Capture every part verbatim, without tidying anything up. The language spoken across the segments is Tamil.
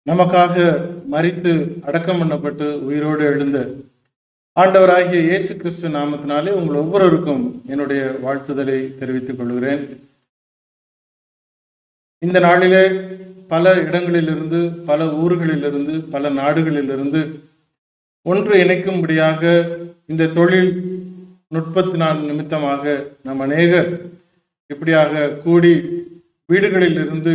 நமக்காக மரித்து அடக்கம் பண்ணப்பட்டு உயிரோடு எழுந்த ஆண்டவராகிய இயேசு கிறிஸ்து நாமத்தினாலே உங்கள் ஒவ்வொருவருக்கும் என்னுடைய வாழ்த்துதலை தெரிவித்துக் கொள்கிறேன். இந்த நாளிலே பல இடங்களிலிருந்து, பல ஊர்களிலிருந்து, பல நாடுகளிலிருந்து ஒன்று இணைக்கும்படியாக இந்த தொழில் நுட்பத்தினால் நிமித்தமாக நம் அநேகர் இப்படியாக கூடி வீடுகளில் இருந்து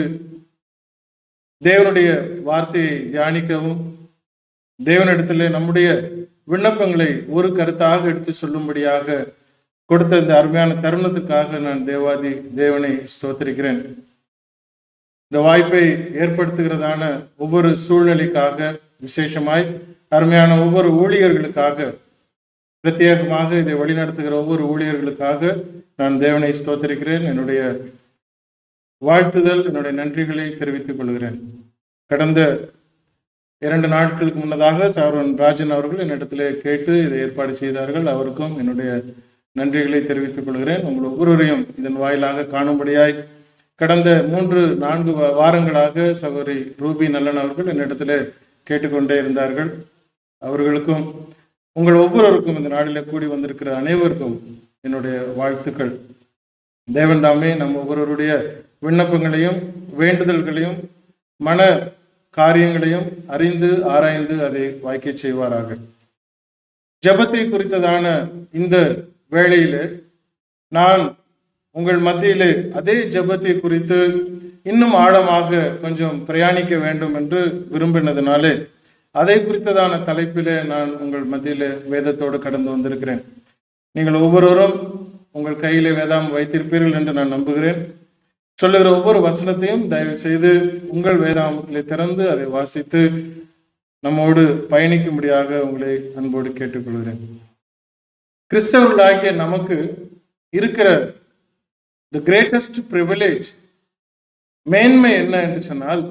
தேவனுடைய வார்த்தையை தியானிக்கவும், தேவனிடத்திலே நம்முடைய விண்ணப்பங்களை ஒரு கருத்தாக எடுத்து சொல்லும்படியாக கொடுத்த இந்த அருமையான தருணத்துக்காக நான் தேவாதி தேவனை ஸ்தோத்திரிக்கிறேன். இந்த வாய்ப்பை ஏற்படுத்துகிறதான ஒவ்வொரு சூழ்நிலைக்காக, விசேஷமாய் அருமையான ஒவ்வொரு ஊழியர்களுக்காக, பிரத்யேகமாக இதை வழிநடத்துகிற ஒவ்வொரு ஊழியர்களுக்காக நான் தேவனை ஸ்தோத்திரிக்கிறேன். என்னுடைய வாழ்த்துதல், என்னுடைய நன்றிகளை தெரிவித்துக் கொள்கிறேன். கடந்த இரண்டு நாட்களுக்கு முன்னதாக சார்வன் ராஜன் அவர்கள் என்னிடத்திலே கேட்டு இதை ஏற்பாடு செய்தார்கள். அவருக்கும் என்னுடைய நன்றிகளை தெரிவித்துக் கொள்கிறேன். உங்கள் ஒவ்வொருவரையும் இதன் வாயிலாக காணும்படியாய் கடந்த மூன்று நான்கு வாரங்களாக சகோதரி ரூபி நல்லன் அவர்கள் என்னிடத்திலே கேட்டுக்கொண்டே இருந்தார்கள். அவர்களுக்கும் உங்கள் ஒவ்வொருவருக்கும் இந்த நாளில் கூடி வந்திருக்கிற அனைவருக்கும் என்னுடைய வாழ்த்துக்கள். தேவன் தாமே நம் ஒவ்வொருவருடைய விண்ணப்பங்களையும் வேண்டுதல்களையும் மன காரியங்களையும் அறிந்து ஆராய்ந்து அதை வாய்க்க செய்வாராக. ஜெபத்தை குறித்ததான இந்த வேளையிலே நான் உங்கள் மத்தியிலே அதே ஜெபத்தை குறித்து இன்னும் ஆழமாக கொஞ்சம் பிரயாணிக்க வேண்டும் என்று விரும்பினதுனாலே அதை குறித்ததான தலைப்பிலே நான் உங்கள் மத்தியிலே வேதத்தோடு கடந்து வந்திருக்கிறேன். நீங்கள் ஒவ்வொருவரும் உங்கள் கையிலே வேதாம் வைத்திருப்பீர்கள் என்று நான் நம்புகிறேன். சொல்லுகிற ஒவ்வொரு வசனத்தையும் தயவு செய்து உங்கள் வேதாமத்திலே திறந்து அதை வாசித்து நம்மோடு பயணிக்கும்படியாக உங்களை அன்போடு கேட்டுக்கொள்கிறேன். கிறிஸ்தவர்களாகிய நமக்கு இருக்கிற தி கிரேட்டஸ்ட் பிரிவிலேஜ், மேன்மை என்ன என்று சொன்னால்,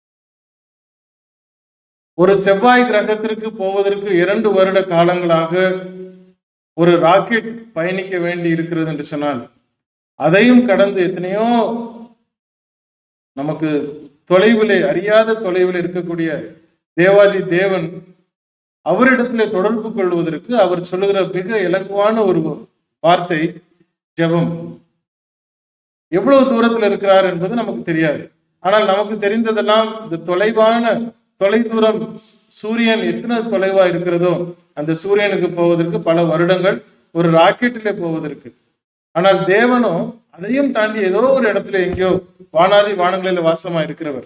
ஒரு செவ்வாய் கிரகத்திற்கு போவதற்கு இரண்டு வருட காலங்களாக ஒரு ராக்கெட் பயணிக்க வேண்டி இருக்கிறது என்று சொன்னால், அதையும் கடந்து எத்தனையோ நமக்கு தொலைவிலே, அறியாத தொலைவில் இருக்கக்கூடிய தேவாதி தேவன் அவரிடத்திலே தொடர்பு கொள்வதற்கு அவர் சொல்லுகிற மிக இலகுவான ஒரு வார்த்தை ஜெபம். எவ்வளவு தூரத்தில் இருக்கிறார் என்பது நமக்கு தெரியாது. ஆனால் நமக்கு தெரிந்ததெல்லாம் இந்த தொலைவான தொலை தூரம், சூரியன் எத்தனை தொலைவா இருக்கிறதோ அந்த சூரியனுக்கு போவதற்கு பல வருடங்கள், ஒரு ராக்கெட்டிலே போவதற்கு. ஆனால் தேவனோ அதையும் தாண்டி ஏதோ ஒரு இடத்துல எங்கேயோ வானாதி வானங்களில் வாசமா இருக்கிறவர்.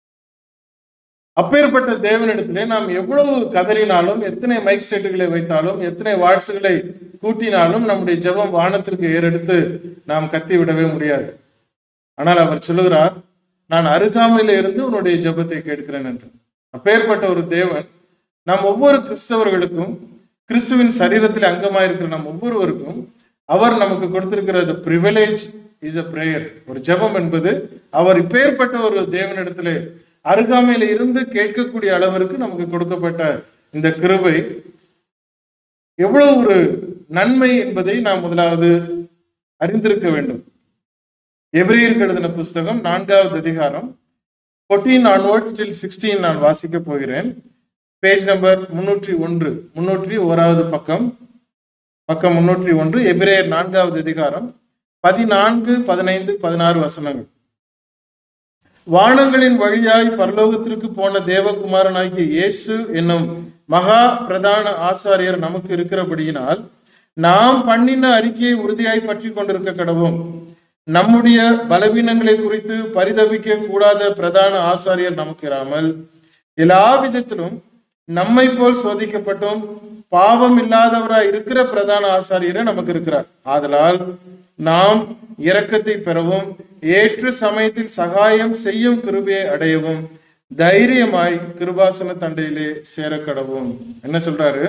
அப்பேற்பட்ட தேவனிடத்திலே நாம் எவ்வளவு கதறினாலும், எத்தனை மைக் செட்டுகளை வைத்தாலும், எத்தனை வாட்ஸுகளை கூட்டினாலும் நம்முடைய ஜெபம் வானத்திற்கு ஏறெடுத்து நாம் கத்தி விடவே முடியாது. ஆனால் அவர் சொல்லுகிறார், நான் அருகாமையில இருந்து உன்னுடைய ஜெபத்தை கேட்கிறேன் என்று. அப்பேற்பட்ட ஒரு தேவன் நாம் ஒவ்வொரு கிறிஸ்தவர்களுக்கும், கிறிஸ்துவின் சரீரத்தில் அங்கமாயிருக்கிற நம் ஒவ்வொருவருக்கும் அவர் நமக்கு கொடுத்திருக்கிற பிரிவிலேஜ் இஸ் அ பிரேயர். ஒரு ஜெபம் என்பது அவர் இப்பேற்பட்ட ஒரு தேவனிடத்திலே அருகாமையில இருந்து கேட்கக்கூடிய அளவிற்கு நமக்கு கொடுக்கப்பட்ட இந்த கிருபை எவ்வளவு ஒரு நன்மை என்பதை நாம் முதலாவது அறிந்திருக்க வேண்டும். எபிரேயருக்கு எழுதின புஸ்தகம் நான்காவது அதிகாரம் பதினான்கு ஆன்வர்ட்ஸ் டில் பதினாறு நான் வாசிக்க போகிறேன். பேஜ் நம்பர் முன்னூற்றி ஒன்று, முன்னூற்றி ஓராவது பக்கம், பக்கம் முன்னூற்றி ஒன்று, எபிரேயர் நான்காவது அதிகாரம் பதினான்கு பதினைந்து பதினாறு வசனங்கள். வானங்களின் வழியாய் பரலோகத்திற்கு போன தேவகுமாரனாகிய இயேசு என்னும் மகா பிரதான ஆசாரியர் நமக்கு இருக்கிறபடியினால் நாம் பண்ணின அறிக்கையை உறுதியாய் பற்றி கொண்டிருக்க கடவோம். நம்முடைய பலவீனங்களை குறித்து பரிதபிக்க கூடாத பிரதான ஆசாரியர் நமக்கு இராமல் எல்லா விதத்திலும் நம்மை போல் சோதிக்கப்பட்டும் பாவம் இல்லாதவராய் இருக்கிற பிரதான ஆசாரியரே நமக்கு இருக்கிறார். ஆதலால் நாம் இரக்கத்தை பெறவும் ஏற்ற சமயத்தில் சகாயம் செய்யும் கிருபையை அடையவும் தைரியமாய் கிருபாசன தண்டையிலே சேர கடவும். என்ன சொல்றாரு?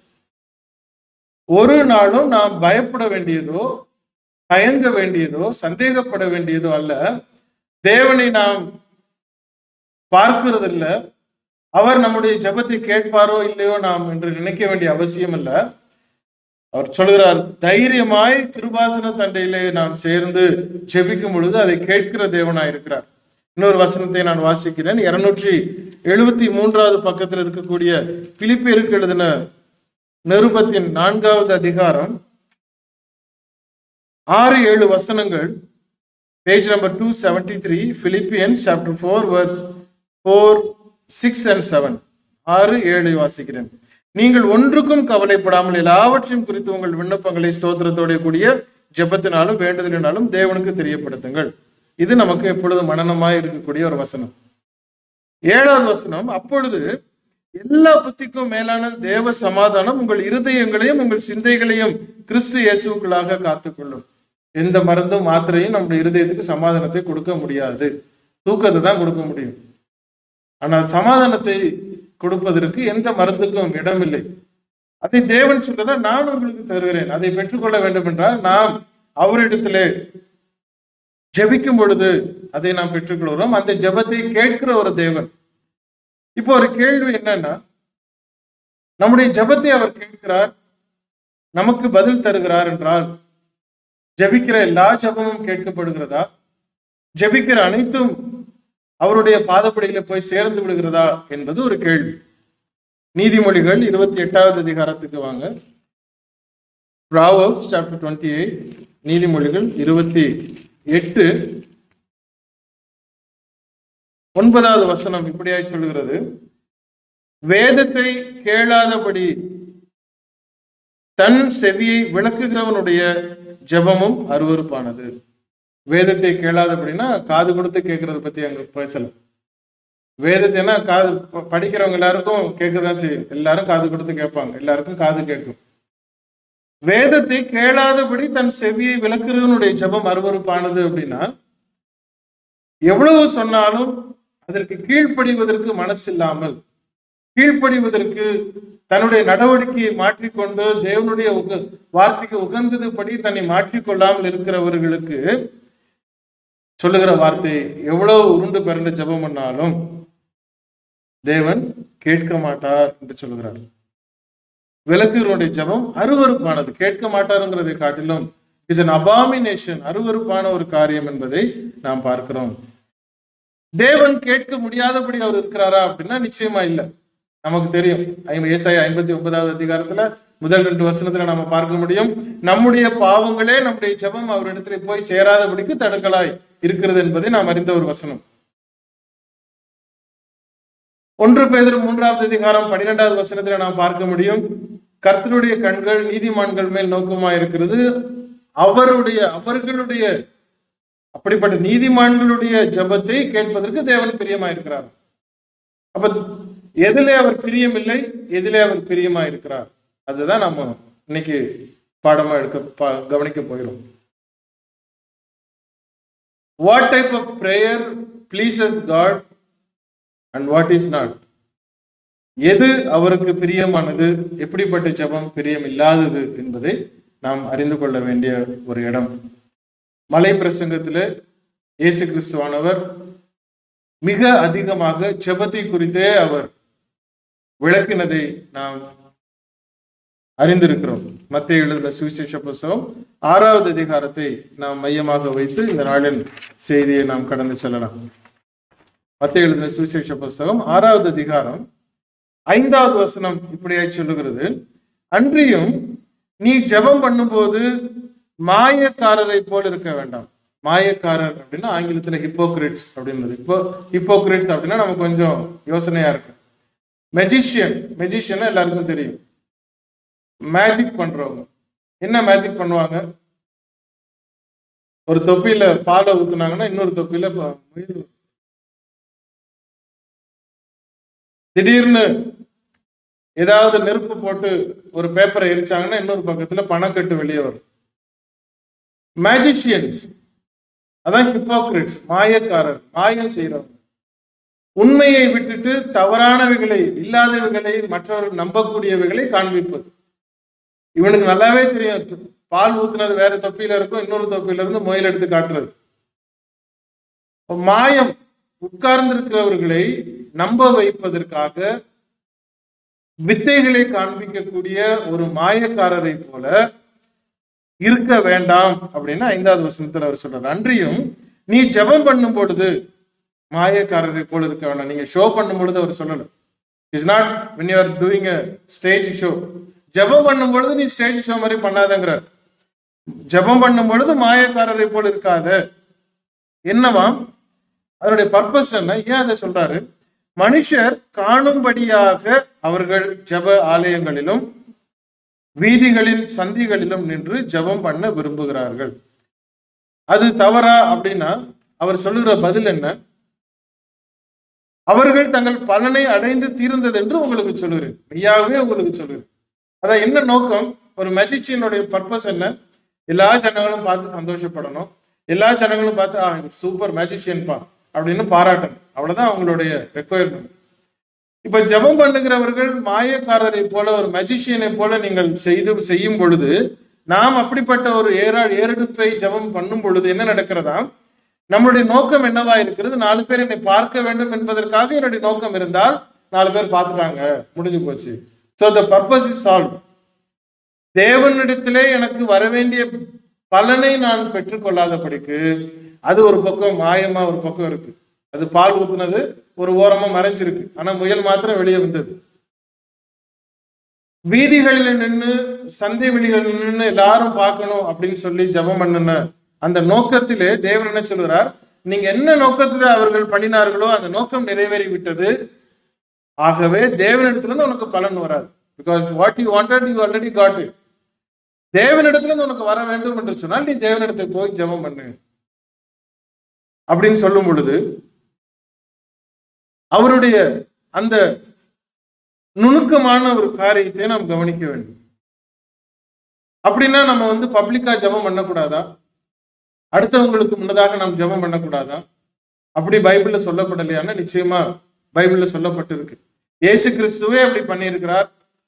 ஒரு நாளும் நாம் பயப்பட வேண்டியதோ, பயங்க வேண்டியதோ, சந்தேகப்பட வேண்டியதோ அல்ல. தேவனை நாம் பார்க்கிறதில்ல, அவர் நம்முடைய ஜெபத்தை கேட்பாரோ இல்லையோ நாம் என்று நினைக்க வேண்டிய அவசியம் அல்ல. அவர் சொல்கிறார், தைரியமாய் கிருபாசன தண்டையிலே நாம் சேர்ந்து ஜெபிக்கும் பொழுது அதை கேட்கிற தேவனாய் இருக்கிறார். இன்னொரு வசனத்தை நான் வாசிக்கிறேன். இருநூற்றி எழுபத்தி மூன்றாவது பக்கத்தில் இருக்கக்கூடிய பிலிப்பியருக்கு எழுதின நிருபத்தின் நான்காவது அதிகாரம் ஆறு ஏழு வசனங்கள். Page number two seventy three Philippians chapter four verse four six and seven. ஆறு ஏழு வாசிக்கிறேன். நீங்கள் ஒன்றுக்கும் கவலைப்படாமல் எல்லாவற்றையும் குறித்து உங்கள் விண்ணப்பங்களை ஸ்தோத்திரத்தோட கூடிய ஜெபத்தினாலும் வேண்டுதலினாலும் தேவனுக்கு தெரியப்படுத்துங்கள். இது நமக்கு எப்பொழுதும் மனனமாய் இருக்கக்கூடிய ஒரு வசனம். ஏழாவது வசனம், அப்பொழுது எல்லா புத்திக்கும் மேலான தேவ சமாதானம் உங்கள் இருதயங்களையும் உங்கள் சிந்தைகளையும் கிறிஸ்து இயேசுக்குள்ளாக காத்துக்கொள்ளும். எந்த மருந்தும் மாத்திரையும் நம்முடைய இருதயத்துக்கு சமாதானத்தை கொடுக்க முடியாது. தூக்கத்தை தான் கொடுக்க முடியும். ஆனால் சமாதானத்தை கொடுப்பதற்கு எந்த மருந்துக்கும் இடமில்லை. அதை தேவன் சொல்றதா நான் உங்களுக்கு தருகிறேன். அதை பெற்றுக்கொள்ள வேண்டும் என்றால் நாம் அவரிடத்திலே ஜெபிக்கும் பொழுது அதை நாம் பெற்றுக்கொள்கிறோம். அந்த ஜெபத்தை கேட்கிற ஒரு தேவன். இப்போ ஒரு கேள்வி என்னன்னா, நம்முடைய ஜெபத்தை அவர் கேட்கிறார், நமக்கு பதில் தருகிறார் என்றால் ஜெபிக்கிற எல்லா ஜெபமும் கேட்கப்படுகிறதா? ஜெபிக்கிற அனைத்தும் அவருடைய பாதப்படியில போய் சேர்ந்து விடுகிறதா என்பது ஒரு கேள்வி. நீதிமொழிகள் இருபத்தி எட்டாவது அதிகாரத்துக்கு வாங்க. Proverbs chapter twenty-eight, நீதிமொழிகள் இருபத்தி எட்டு ஒன்பதாவது வசனம் இப்படியாய் சொல்லுகிறது, வேதத்தை கேளாதபடி தன் செவியை விளக்குகிறவனுடைய ஜெபமும் அருவருப்பானது. வேதத்தை கேளாதபடினா காது கொடுத்து கேட்கறத பத்தி அங்க பேசல. வேதத்தைனா காது படிக்கிறவங்க எல்லாருக்கும் கேட்கதான் செய்யும். எல்லாரும் காது கொடுத்து கேட்பாங்க, எல்லாருக்கும் காது கேட்கும். வேதத்தை கேளாதபடி தன் செவியை விளக்குறவனுடைய ஜெபம் அருவருப்பானது அப்படின்னா, எவ்வளவு சொன்னாலும் அதற்கு கீழ்ப்படிவதற்கு மனசு இல்லாமல், கீழ்ப்படிவதற்கு தன்னுடைய நடவடிக்கையை மாற்றிக்கொண்டு தேவனுடைய உக வார்த்தைக்கு உகந்தது படி தன்னை மாற்றிக்கொள்ளாமல் இருக்கிறவர்களுக்கு சொல்லுகிற வார்த்தை, எவ்வளவு உருண்டு பிறண்டு ஜெபம் பண்ணாலும் தேவன் கேட்க மாட்டார் என்று சொல்லுகிறார். விளக்குகளுடைய ஜெபம் அருவருப்பானது. கேட்க மாட்டாருங்கிறதை காட்டிலும் இஸ் an abomination, அருவருப்பான ஒரு காரியம் என்பதை நாம் பார்க்கிறோம். தேவன் கேட்க முடியாதபடி அவர் இருக்கிறாரா அப்படின்னா நிச்சயமா இல்லை. நமக்கு தெரியும், ஏசாயா ஐம்பத்தி ஒன்பதாவது அதிகாரத்துல முதல் ரெண்டு வசனத்துல நாம பார்க்க முடியும், நம்முடைய பாவங்களே நம்முடைய ஜெபம் அவரிடத்துல போய் சேராதபடிக்கு தடுக்கலாய் இருக்கிறது என்பதை நாம் அறிந்த ஒரு வசனம். ஒன்று பேதுரு மூன்றாவது அதிகாரம் பன்னிரெண்டாவது வசனத்துல நாம் பார்க்க முடியும், கர்த்தருடைய கண்கள் நீதிமான்கள் மேல் நோக்கமா இருக்கிறது, அவருடைய அவர்களுடைய அப்படிப்பட்ட நீதிமான்களுடைய ஜெபத்தை கேட்பதற்கு தேவன் பிரியமா இருக்கிறார். அப்ப எதிலே அவர் பிரியம் இல்லை, எதிலே அவர் பிரியமா இருக்கிறார், அதுதான் நம்ம இன்னைக்கு பாடமா எடுக்க கவனிக்க போகிறோம். What type of prayer pleases God and what is not? எது அவருக்கு பிரியமானது, எப்படிப்பட்ட ஜெபம் பிரியம் இல்லாதது என்பதை நாம் அறிந்து கொள்ள வேண்டிய ஒரு இடம். மலை பிரசங்கத்திலே இயேசு கிறிஸ்துவானவர் மிக அதிகமாக ஜெபத்தை குறித்தே அவர் விளக்கினதை நாம் அறிந்திருக்கிறோம். மத்தேயு எழுதின சுவிசேஷ புத்தகம் ஆறாவது அதிகாரத்தை நாம் மையமாக வைத்து இந்த நாளின் செய்தியை நாம் கடந்து செல்லலாம். மத்தேயு எழுதின சுவிசேஷ புத்தகம் ஆறாவது அதிகாரம் ஐந்தாவது வசனம் இப்படியாய் சொல்லுகிறது, அன்றியும் நீ ஜெபம் பண்ணும்போது மாயக்காரரை போல் இருக்க வேண்டாம். மாயக்காரர் அப்படின்னா ஆங்கிலத்துல ஹிப்போக்ரிட்ஸ் அப்படின்றது. இப்போ ஹிப்போக்ரிட்ஸ் அப்படின்னா நமக்கு கொஞ்சம் யோசனையா இருக்கு. மெஜிஷியன், மெஜிஷியன் எல்லாருக்கும் தெரியும், மேஜிக் பண்றவங்க. என்ன மேஜிக் பண்ணுவாங்க? ஒரு தொப்பியில பாலை ஊத்துனாங்கன்னா இன்னொரு தொப்பியில முயல், திடீர்னு ஏதாவது நெருப்பு போட்டு ஒரு பேப்பரை எரிச்சாங்கன்னா இன்னொரு பக்கத்துல பணக்கட்டு வெளியே வரும். மேஜிஷியன்ஸ் அதான் ஹிப்போக்ரிட்ஸ், மாயக்காரர், மாயம் செய்யறவங்க. உண்மையை விட்டுட்டு தவறானவைகளை, இல்லாதவைகளை, மற்றவர்கள் நம்பக்கூடியவைகளை காண்பிப்பது. இவனுக்கு நல்லாவே தெரியும், பால் ஊத்துனது வேற தொப்பியில இருக்கும், இன்னொரு தொப்பியில இருந்து முயல் எடுத்து காட்டுறது. மாயம், உட்கார்ந்திருக்கிறவர்களை நம்ப வைப்பதற்காக வித்தைகளை காண்பிக்கக்கூடிய ஒரு மாயக்காரரை போல இருக்க வேண்டாம் அப்படின்னு ஐந்தாவது வசனத்துல அவர் சொல்றார். அன்றியும் நீ ஜெபம் பண்ணும் பொழுது மாயக்காரரை போல இருக்க வேண்டாம். நீங்க ஷோ பண்ணும் பொழுது அவர் சொல்லல. It's not when you are doing a stage show. ஜெபம் பண்ணும் பொழுது நீ ஸ்டேஜ் ஷோ மாதிரி பண்ணாதங்கிறார். ஜெபம் பண்ணும் பொழுது மாயக்காரரை போல இருக்காத. என்னவாம் அதனுடைய பர்பஸ் என்ன? ஏன் அதை சொல்றாரு? மனுஷர் காணும்படியாக அவர்கள் ஜெப ஆலயங்களிலும் வீதிகளின் சந்திகளிலும் நின்று ஜெபம் பண்ண விரும்புகிறார்கள். அது தவறா அப்படின்னா அவர் சொல்லுகிற பதில் என்ன? அவர்கள் தங்கள் பலனை அடைந்து தீர்ந்தது என்று உங்களுக்கு சொல்லுகிறேன். ஐயாவே உங்களுக்கு சொல்லுகிறேன். அதான் என்ன நோக்கம்? ஒரு மேஜிஷியனுடைய பர்பஸ் என்ன? எல்லா ஜனங்களும் பார்த்து சந்தோஷப்படணும், எல்லா ஜனங்களும் பார்த்து ஆ சூப்பர் மேஜிஷியன் பா அப்படின்னு பாராட்டணும். அவ்வளவுதான் அவங்களுடைய ரெக்குயர்மெண்ட். இப்ப ஜெபம் பண்ணுகிறவர்கள் மாயக்காரரை போல ஒரு மேஜிஷியனை போல நீங்கள் செய்து செய்யும் பொழுது, நாம் அப்படிப்பட்ட ஒரு ஏறா ஏறெடுப்பை ஜெபம் பண்ணும் பொழுது என்ன நடக்கிறதா? நம்மளுடைய நோக்கம் என்னவா இருக்கிறது? நாலு பேர் என்னை பார்க்க வேண்டும் என்பதற்காக என்னுடைய நோக்கம் இருந்தால் நாலு பேர் பார்த்துட்டாங்க, முடிஞ்சு போச்சு. So the purpose is solved. தேவனிடத்திலே எனக்கு வர வேண்டிய பலனை நான் பெற்றுக்கொள்ளாதபடிக்கு அது ஒரு பக்கம் மாயமா ஒரு பக்கம் இருக்கு. அது பால் ஊத்துனது ஒரு ஓரமா மறைஞ்சிருக்கு, ஆனா முயல் மாத்திரம் வெளியே வந்தது. வீதிகளில் நின்று சந்தை வெளிகளில் நின்று எல்லாரும் பார்க்கணும் அப்படின்னு சொல்லி ஜெபம் பண்ணுன அந்த நோக்கத்திலே தேவன் என்ன சொல்கிறார்? நீங்க என்ன நோக்கத்துல அவர்கள் பண்ணினார்களோ அந்த நோக்கம் நிறைவேறி விட்டது. ஆகவே தேவனிடத்திலிருந்து உனக்கு பலன் வராது. Because what you wanted you already got it. தேவனிடத்திலிருந்து உனக்கு வர வேண்டும் என்று சொன்னால் நீ தேவனிடத்தை போய் ஜெபம் பண்ணு அப்படின்னு சொல்லும் பொழுது அவருடைய அந்த நுணுக்கமான ஒரு காரியத்தை நாம் கவனிக்க வேண்டும். அப்படின்னா நம்ம வந்து பப்ளிக்கா ஜெபம் பண்ணக்கூடாதா? அடுத்தவங்களுக்கு முன்னதாக நாம் ஜெபம் பண்ணக்கூடாதா? அப்படி பைபிள்ல சொல்லப்படலையானா நிச்சயமா பைபிள்ல சொல்லப்பட்டிருக்கு. இயேசு கிறிஸ்துவே அப்படி பண்ணியிருக்கிறார்.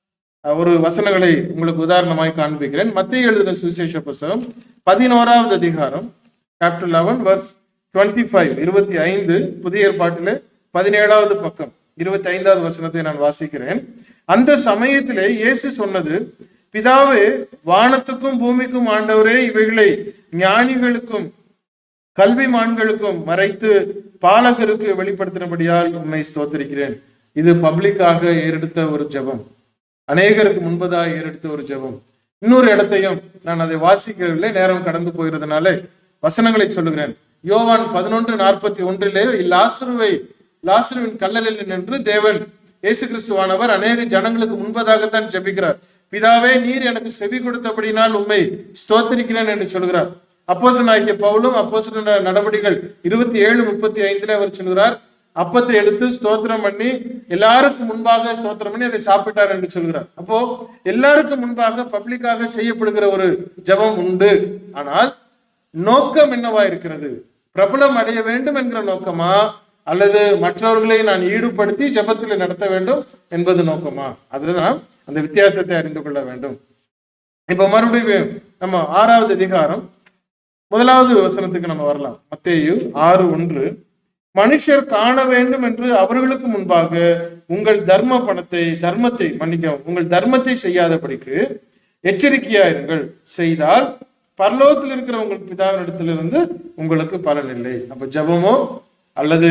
ஒரு வசனங்களை உங்களுக்கு உதாரணமாய் காண்பிக்கிறேன். மத்தேயு எழுதின சுவிசேஷ புத்தகம் பதினோராவது அதிகாரம் chapter eleven verse twenty five இருபத்தி ஐந்து புதிய ஏற்பாட்டிலே பதினேழாவது பக்கம் இருபத்தி ஐந்தாவது வசனத்தை நான் வாசிக்கிறேன். அந்த சமயத்திலே இயேசு சொன்னது, பிதாவே, வானத்துக்கும் பூமிக்கும் ஆண்டவரே, இவைகளை ஞானிகளுக்கும் கல்விமான்களுக்கும் மறைத்து பாலகருக்கு வெளிப்படுத்தினபடியால் உம்மை ஸ்தோத்திரிக்கிறேன். இது பப்ளிக்காக ஏறெடுத்த ஒரு ஜெபம், அநேகருக்கு முன்பதாக ஏறெடுத்த ஒரு ஜெபம். இன்னொரு இடத்தையும் நான் அதை வாசிக்கவில்லை, நேரம் கடந்து போகிறதுனால வசனங்களை சொல்லுகிறேன். யோவான் பதினொன்று நாற்பத்தி ஒன்றிலே லாசருவை லாசருவின் கல்லறையில் நின்று தேவன் இயேசு கிறிஸ்துவானவர் அநேக ஜனங்களுக்கு முன்பதாகத்தான் ஜெபிக்கிறார். பிதாவே, நீர் எனக்கு செவி கொடுத்தபடினால் உம்மை ஸ்தோத்திரிக்கிறேன் என்று சொல்கிறார். அப்போஸ்தலனாகிய பவுலும் அப்போஸ்தலர் நடவடிக்கைகள் இருபத்தி ஏழு முப்பத்தி ஐந்துல அவர் சொல்கிறார், அப்பத்தை எடுத்து ஸ்தோத்திரம் பண்ணி எல்லாருக்கும் முன்பாக ஸ்தோத்திரம் பண்ணி அதை சாப்பிட்டார் என்று சொல்கிறார். அப்போ எல்லாருக்கும் முன்பாக பப்ளிக்காக செய்யப்படுகிற ஒரு ஜெபம் உண்டு. ஆனால் நோக்கம் என்னவா இருக்கிறது? பிரபலம் அடைய வேண்டும் என்கிற நோக்கமா, அல்லது மற்றவர்களை நான் ஈடுபடுத்தி ஜெபத்தில் நடத்த வேண்டும் என்பது நோக்கமா? அதுதான் அந்த வித்தியாசத்தை அறிந்து கொள்ள வேண்டும். இப்ப மறுபடியும் நம்ம ஆறாவது அதிகாரம் முதலாவது வசனத்துக்கு நம்ம வரலாம். மத்தேயு ஆறு ஒன்று, மனுஷர் காண வேண்டும் என்று அவர்களுக்கு முன்பாக உங்கள் தர்ம பணத்தை தர்மத்தை மன்னிக்கவும் உங்கள் தர்மத்தை செய்யாதபடிக்கு எச்சரிக்கையாயிருங்கள். செய்தால் பரலோகத்தில் இருக்கிற உங்கள் பிதாவினிடத்திலிருந்து உங்களுக்கு பலன் இல்லை. அப்ப ஜெபமோ அல்லது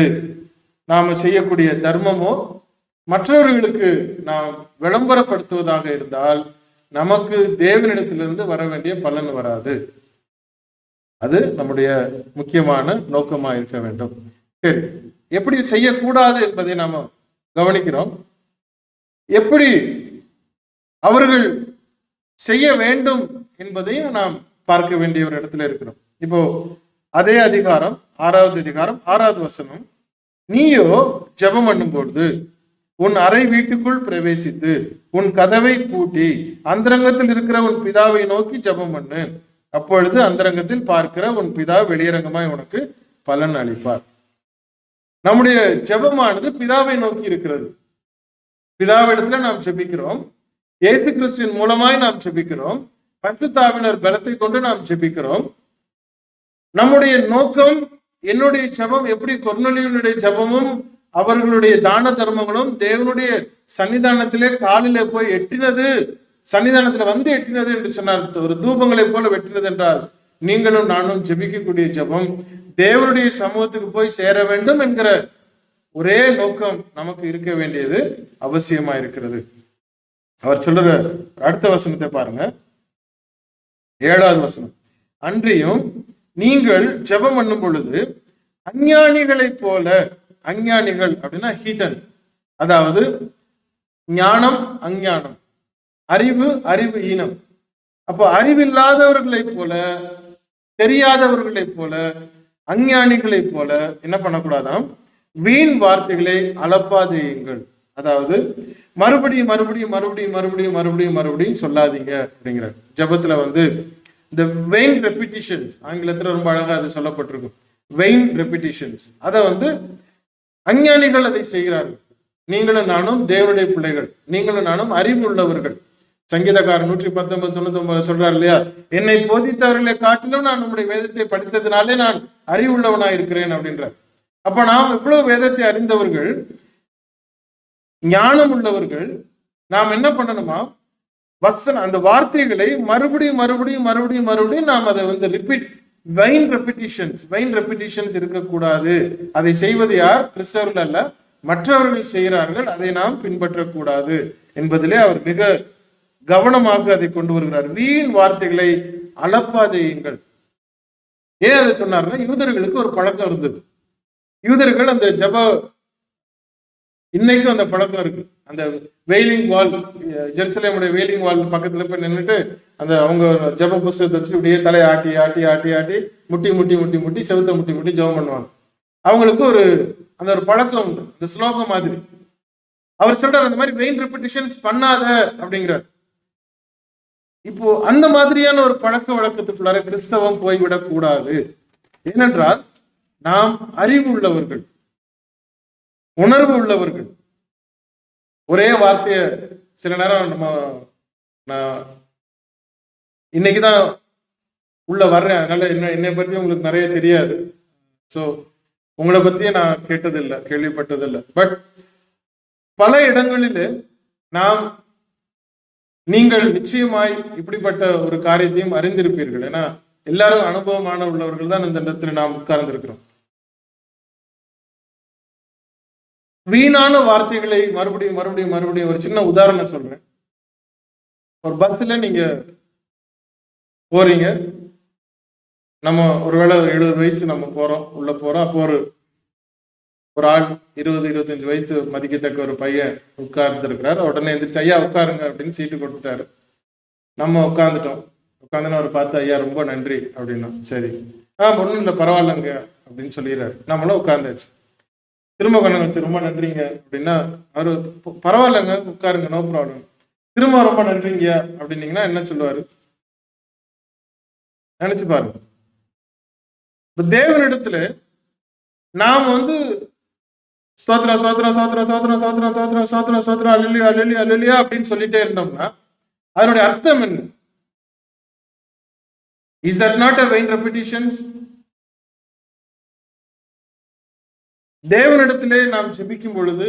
நாம செய்யக்கூடிய தர்மமோ மற்றவர்களுக்கு நாம் விளம்பரப்படுத்துவதாக இருந்தால் நமக்கு தேவனிடத்திலிருந்து வர வேண்டிய பலன் வராது. அது நம்முடைய முக்கியமான நோக்கமா இருக்க வேண்டும். சரி, எப்படி செய்யக்கூடாது என்பதை நாம கவனிக்கிறோம். எப்படி அவர்கள் செய்ய வேண்டும் என்பதையும் நாம் பார்க்க வேண்டிய ஒரு இடத்துல இருக்கிறோம். இப்போ அதே அதிகாரம் ஆறாவது அதிகாரம் ஆறாவது வசனம், நீயோ ஜெபம் பண்ணும் பொழுது உன் அறை வீட்டுக்குள் பிரவேசித்து உன் கதவை பூட்டி அந்தரங்கத்தில் இருக்கிற உன் பிதாவை நோக்கி ஜெபம் பண்ணு. அப்பொழுது அந்தரங்கத்தில் பார்க்கிற உன் பிதா வெளியரங்கமாய் உனக்கு பலன் அளிப்பார். நம்முடைய ஜெபமானது பிதாவை நோக்கி இருக்கிறது. பிதாவிடத்துல நாம் ஜெபிக்கிறோம். இயேசு கிறிஸ்துவின் மூலமாய் நாம் ஜெபிக்கிறோம். பரிசுத்தாவினர் பலத்தை கொண்டு நாம் ஜெபிக்கிறோம். நம்முடைய நோக்கம், என்னுடைய ஜெபம் எப்படி கொர்நேலியுடைய ஜெபமும் அவர்களுடைய தான தர்மங்களும் தேவனுடைய சன்னிதானத்திலே காலிலே போய் எட்டினது, சன்னிதானத்துல வந்து எட்டினது என்று சொன்னார். ஒரு தூபங்களை போல வெட்டினது என்றால் நீங்களும் நானும் ஜெபிக்கக்கூடிய ஜெபம் தேவனுடைய சமூகத்துக்கு போய் சேர வேண்டும் என்கிற ஒரே நோக்கம் நமக்கு இருக்க வேண்டியது அவசியமா இருக்கிறது. அவர் சொல்ற அடுத்த வசனத்தை பாருங்க, ஏழாவது வசனம். அன்றியும் நீங்கள் ஜெபம் பண்ணும் பொழுது அஞ்ஞானிகளை போல, அஞ்ஞானிகள் அப்படின்னா ஹீதன், அதாவது ஞானம் அஞ்ஞானம், அறிவு அறிவு ஈனம். அப்போ அறிவில்லாதவர்களை போல, தெரியாதவர்களை போல, அஞ்ஞானிகளை போல என்ன பண்ணக்கூடாதாம், வீண் வார்த்தைகளை அளப்பாதீங்கள். அதாவது மறுபடியும் மறுபடியும் மறுபடியும் மறுபடியும் மறுபடியும் மறுபடியும் சொல்லாதீங்க அப்படிங்கிற ஜபத்துல வந்து இந்த வெயின் ரெப்பிட்டிஷன்ஸ், ஆங்கிலத்துல ரொம்ப அழகா அது சொல்லப்பட்டிருக்கும், வெயின் ரெப்பிட்டிஷன்ஸ். அதை வந்து அஞ்ஞானிகள் அதை செய்கிறார்கள். நீங்களும் நானும் தேவனுடைய பிள்ளைகள், நீங்களும் நானும் அறிவு உள்ளவர்கள். சங்கீதக்காரர் நூற்றி பத்தொன்பது தொண்ணூத்தி ஒன்பது சொல்றாரு இல்லையா, என்னை போதித்தவர்களை காட்டிலும் நான் நம்முடைய வேதத்தை படித்ததுனாலே நான் அறிவுள்ளவனா இருக்கிறேன் அப்படின்றார். அப்ப நாம் இவ்வளவு வேதத்தை அறிந்தவர்கள், ஞானம் உள்ளவர்கள், நாம் என்ன பண்ணணுமா, வசன அந்த வார்த்தைகளை மறுபடியும் மறுபடியும் மறுபடியும் மறுபடியும் நாம் அதை வந்து repeat, vain repetitions, vain repetitions இருக்கக்கூடாது. அதை செய்வது யார்? கிறிஸ்தவர்கள் அல்ல, மற்றவர்கள் செய்கிறார்கள். அதை நாம் பின்பற்றக்கூடாது என்பதிலே அவர் மிக கவனமாக அதை கொண்டு வருகிறார். வீண் வார்த்தைகளை அளப்பாதேயுங்கள். ஏன் அதை சொன்னார்னா, யூதர்களுக்கு ஒரு பழக்கம் இருந்தது. யூதர்கள் அந்த ஜப, இன்னைக்கும் அந்த பழக்கம் இருக்கு. அந்த வெயிலிங் வால், ஜெருசலேமுடைய வெயிலிங் வால் பக்கத்துல போய் நின்றுட்டு அந்த அவங்க ஜப புஸ்தகத்தை வச்சு இப்படியே தலையை ஆட்டி ஆட்டி ஆட்டி ஆட்டி முட்டி முட்டி முட்டி முட்டி செவுத்த முட்டி முட்டி ஜபம் பண்ணுவாங்க. அவங்களுக்கு ஒரு அந்த ஒரு பழக்கம் உண்டு, இந்த ஸ்லோகம் மாதிரி. அவர் சொல்றாரு, அந்த மாதிரி வெயின் ரெப்பிட்டிஷன்ஸ் பண்ணாத அப்படிங்கிறார். இப்போ அந்த மாதிரியான ஒரு பழக்க வழக்கத்துக்குள்ளார கிறிஸ்தவம் போய்விடக் கூடாது. ஏனென்றால் நாம் அறிவு உள்ளவர்கள், உணர்வு உள்ளவர்கள். ஒரே வார்த்தைய சில நேரம் நம்ம, நான் இன்னைக்குதான் உள்ள வர்றேன், அதனால என்ன என்னை பற்றி உங்களுக்கு நிறைய தெரியாது. ஸோ உங்களை பத்தியே நான் கேட்டதில்லை, கேள்விப்பட்டதில்லை. பட் பல இடங்களில் நாம், நீங்கள் நிச்சயமாய் இப்படிப்பட்ட ஒரு காரியத்தையும் அறிந்திருப்பீர்கள். ஏன்னா எல்லாரும் அனுபவமான உள்ளவர்கள் தான் இந்த இடத்துல நாம் உட்கார்ந்திருக்கிறோம். வீணான வார்த்தைகளை மறுபடியும் மறுபடியும் மறுபடியும், ஒரு சின்ன உதாரணம் சொல்றேன். ஒரு பஸ்ல நீங்க போறீங்க, நம்ம ஒருவேளை எழுபது வயசு நம்ம போறோம், உள்ள போறோம். அப்போ ஒரு ஒரு ஆள் இருபது இருபத்தஞ்சு வயசு மதிக்கத்தக்க ஒரு பையன் உட்கார்ந்து இருக்கிறார். உடனே எந்திரிச்சு, ஐயா உட்காருங்க அப்படின்னு சீட்டு கொடுத்துட்டாரு. நம்ம உட்காந்துட்டோம். உட்காந்துன்னு அவர் பார்த்து, ஐயா ரொம்ப நன்றி அப்படின்னா, சரி ஆ ஒன்றும் இல்லை பரவாயில்லங்க அப்படின்னு சொல்லிடுறாரு. நம்மளும் உட்காந்தாச்சு. திரும்ப கண்ணு வச்சு, ரொம்ப நன்றிங்க அப்படின்னா, அவரு பரவாயில்லங்க உட்காருங்க நோ ப்ராப்ளம். திரும்ப ரொம்ப நன்றிங்கயா அப்படின்னீங்கன்னா என்ன சொல்லுவாரு? நினைச்சு பாருங்க. இப்ப தேவனிடத்துல நாம் வந்து ஸ்தோத்திரம் ஸ்தோத்திரம் ஸ்தோத்திரம் ஸ்தோத்திரம் ஸ்தோத்திரம் ஸ்தோத்திரம் ஸ்தோத்திரம் ஸ்தோத்திரம் அல்லேலூயா அல்லேலூயா அல்லேலூயா அப்படின்னு சொல்லிட்டே இருந்தோம்னா அதனுடைய அர்த்தம் என்ன? Is that not a vain repetitions? தேவனிடத்திலே நாம் ஜெபிக்கும் பொழுது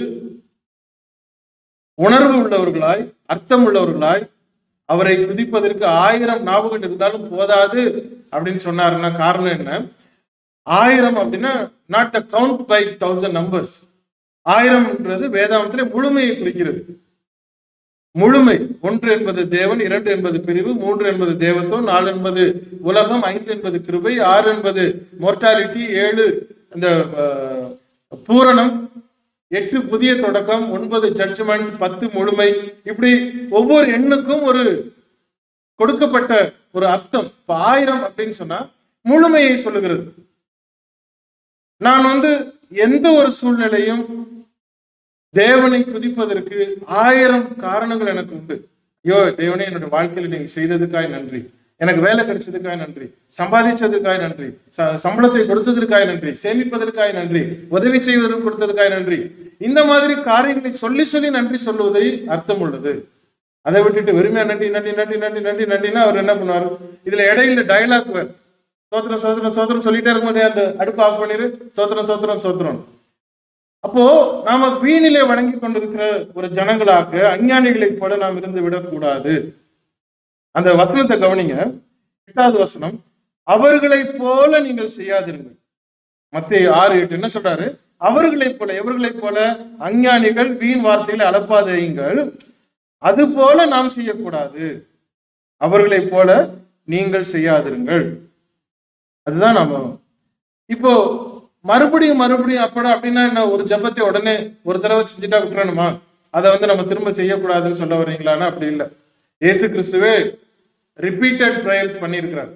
உணர்வு உள்ளவர்களாய், அர்த்தம் உள்ளவர்களாய், அவரை துதிப்பதற்கு ஆயிரம் நாவுகள் இருந்தாலும் போதாது அப்படின்னு சொன்னாருன்னா காரணம் என்ன? ஆயிரம் அப்படின்னா not the count by thousand numbers. ஆயிரம்ன்றது வேதாந்தத்திலே முழுமையை குறிக்கிறது. முழுமை. ஒன்று என்பது தேவன், இரண்டு என்பது பிரிவு, மூன்று என்பது தேவத்துவம், நாலு என்பது உலகம், ஐந்து என்பது கிருபை, ஆறு என்பது மோர்டாலிட்டி, ஏழு இந்த பூரணம், எட்டு புதிய தொடக்கம், ஒன்பது ஜட்ஜ்மெண்ட், பத்து முழுமை. இப்படி ஒவ்வொரு எண்ணுக்கும் ஒரு கொடுக்கப்பட்ட ஒரு அர்த்தம். இப்ப ஆயிரம் அப்படின்னு சொன்னா முழுமையை சொல்லுகிறது. நான் வந்து எந்த ஒரு சூழ்நிலையும் தேவனை துதிப்பதற்கு ஆயிரம் காரணங்கள் எனக்கு உண்டு. ஐயோ தேவனே, என்னுடைய வாழ்க்கையில நீங்க செய்ததுக்காய் நன்றி, எனக்கு வேலை கிடைச்சதுக்காய் நன்றி, சம்பாதிச்சதுக்காய் நன்றி, சம்பளத்தை கொடுத்ததற்காய் நன்றி, சேமிப்பதற்காய் நன்றி, உதவி செய்வதற்கு கொடுத்ததுக்காய் நன்றி. இந்த மாதிரி காரியங்களை சொல்லி சொல்லி நன்றி சொல்லுவதை அர்த்தம் உள்ளது. அதை விட்டுட்டு வெறுமையா நன்றி நன்றி நன்றி நன்றி நன்றி நன்றினா அவர் என்ன பண்ணுவாரு? இதுல இடையில டயலாக் வேறு, சோத்திரம் சோத்திரம் சோத்திரம் சொல்லிட்டே இருக்கும்போதே அந்த அடுப்பு ஆஃப் பண்ணிரு, சோத்திரம் சோத்திரம் சோத்திரம். அப்போ நாம வீணிலே வணங்கி கொண்டிருக்கிற ஒரு ஜனங்களாக, அஞ்ஞானிகளை போல நாம் இருந்து விடக்கூடாது. அந்த வசனத்தை கவனிங்க, எட்டாவது வசனம். அவர்களை போல நீங்கள் செய்யாதிருங்கள். மத்தேயு ஆறு எட்டு என்ன சொல்றாரு? அவர்களை போல, எவர்களை போல? அஞ்ஞானிகள், வீண் வார்த்தைகளை அளப்பாதையுங்கள், அது போல நாம் செய்யக்கூடாது. அவர்களை போல நீங்கள் செய்யாதிருங்கள். அதுதான் நாம இப்போ மறுபடியும் மறுபடியும் அப்பட அப்படின்னா என்ன? ஒரு ஜபத்தை உடனே ஒரு தடவை செஞ்சுட்டா விட்டுறணுமா? அதை வந்து நம்ம திரும்ப செய்யக்கூடாதுன்னு சொல்ல வர்றீங்களான்னா அப்படி இல்லை. இயேசு கிறிஸ்துவே ரிப்பீட்டட் ப்ரேயர்ஸ் பண்ணியிருக்கிறார்.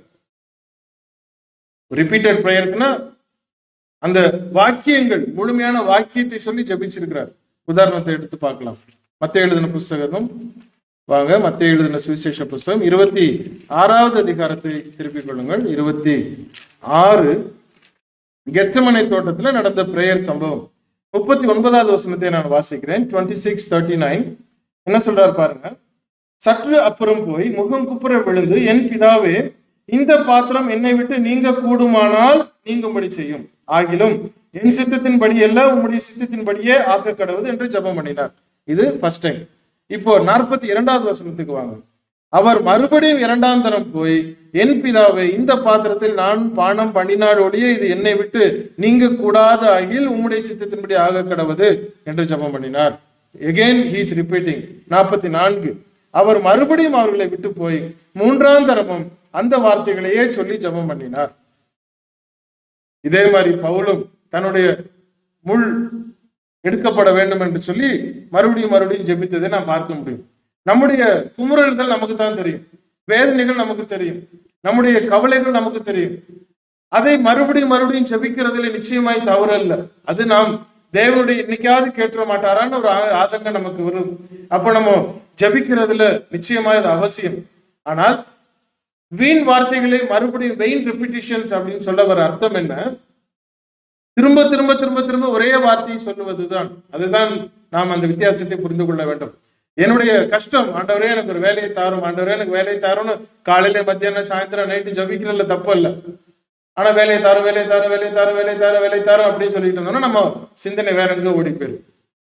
ரிப்பீட்டட் ப்ரேயர்ஸ்னா அந்த வாக்கியங்கள், முழுமையான வாக்கியத்தை சொல்லி ஜபிச்சிருக்கிறார். உதாரணத்தை எடுத்து பார்க்கலாம். மத்தேயு எழுதின புஸ்தகம் வாங்க, மத்தேயு எழுதின சுவிசேஷ புஸ்தகம் இருபத்தி ஆறாவது அதிகாரத்தை திருப்பிக் கொள்ளுங்கள். இருபத்தி ஆறு கெத்செமனே தோட்டத்தில் நடந்த பிரேயர் சம்பவம். முப்பத்தி ஒன்பதாவது வசனத்தை நான் வாசிக்கிறேன். டுவெண்ட்டி சிக்ஸ் தேர்ட்டி நைன் என்ன சொல்றாரு பாருங்க. சற்று அப்புறம் போய் முகம் குப்புற விழுந்து, என் பிதாவே, இந்த பாத்திரம் என்னை விட்டு நீங்க கூடுமானால் நீங்கும்படி செய்யும், ஆகிலும் என் சித்தத்தின்படி அல்ல உம்முடைய சித்தத்தின்படியே ஆக்க கடவுது என்று ஜெபம் பண்ணினார். இது ஃபர்ஸ்ட் டைம். இப்போ நாற்பத்தி இரண்டாவது வசனத்துக்கு வாங்க. அவர் மறுபடியும் இரண்டாம் தரம் போய், என் பிதாவே, இந்த பாத்திரத்தில் நான் பானம் பண்ணினார் ஒழிய இது என்னை விட்டு நீங்க கூடாத ஆகில் உம்முடைய சித்தத்தின்படி ஆக கடவுது என்று ஜெபம் பண்ணினார். Again he is repeating. நாற்பத்தி நான்கு அவர் மறுபடியும் அவர்களை விட்டு போய் மூன்றாம் தரமும் அந்த வார்த்தைகளையே சொல்லி ஜெபம் பண்ணினார். இதே மாதிரி பவுலும் தன்னுடைய முள் எடுக்கப்பட வேண்டும் என்று சொல்லி மறுபடியும் மறுபடியும் ஜெபித்ததை நாம் பார்க்க முடியும். நம்முடைய குமுறல்கள் நமக்கு தான் தெரியும், வேதனைகள் நமக்கு தெரியும், நம்முடைய கவலைகள் நமக்கு தெரியும். அதை மறுபடியும் மறுபடியும் ஜெபிக்கிறதுல நிச்சயமாய் தவறு அல்ல. அது நாம் தேவனுடைய இன்னைக்காவது கேட்டுற மாட்டாரான்னு ஒரு ஆதங்கம் நமக்கு வரும். அப்போ நம்ம ஜெபிக்கிறதுல நிச்சயமாய் அது அவசியம். ஆனால் வீண் வார்த்தைகளை மறுபடியும் வெயின் ரெப்பிட்டிஷன்ஸ் அப்படின்னு சொல்ல வர அர்த்தம் என்ன? திரும்ப திரும்ப திரும்ப திரும்ப ஒரே வார்த்தையை சொல்லுவதுதான். அதுதான் நாம் அந்த வித்தியாசத்தை புரிந்து கொள்ள வேண்டும். என்னுடைய கஷ்டம், ஆண்டவரே எனக்கு ஒரு வேலையை தாரும், ஆண்டவரே எனக்கு வேலையை தாரும்னு காலையில மத்தியானம் சாயந்தரம் நைட்டு ஜபிக்கிறதுல தப்பு இல்லை. ஆனா வேலையை தாரும் வேலையை தாரும் வேலையை தாரும் வேலையை தாரும் வேலையை தாரும் அப்படின்னு சொல்லிட்டு இருந்தோம்னா நம்ம சிந்தனை வேற எங்க ஓடி போயிடும்.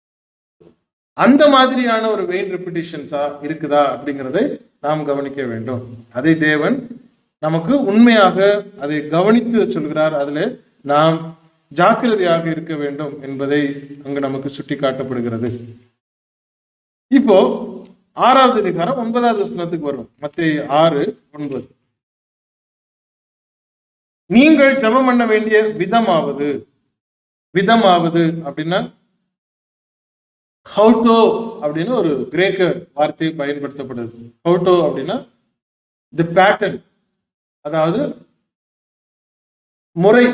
அந்த மாதிரியான ஒரு வெயின் ரெப்பிட்டிஷன்ஸா இருக்குதா அப்படிங்கிறதை நாம் கவனிக்க வேண்டும். அதை தேவன் நமக்கு உண்மையாக அதை கவனித்து சொல்கிறார். அதுல நாம் ஜாக்கிரதையாக இருக்க வேண்டும் என்பதை அங்கு நமக்கு சுட்டி காட்டப்படுகிறது. இப்போ ஆறாவது அதிகாரம் ஒன்பதாவது வசனத்துக்கு வரும். மத்தேயு ஆறு ஒன்பது. நீங்கள் ஜெபம் பண்ண வேண்டிய விதமாவது, விதமாவது அப்படின்னா ஹவுட்டோ அப்படின்னு ஒரு கிரேக்க வார்த்தை பயன்படுத்தப்படுது. ஹவுட்டோ அப்படின்னா தி பேட்டர்ன், அதாவது முறை.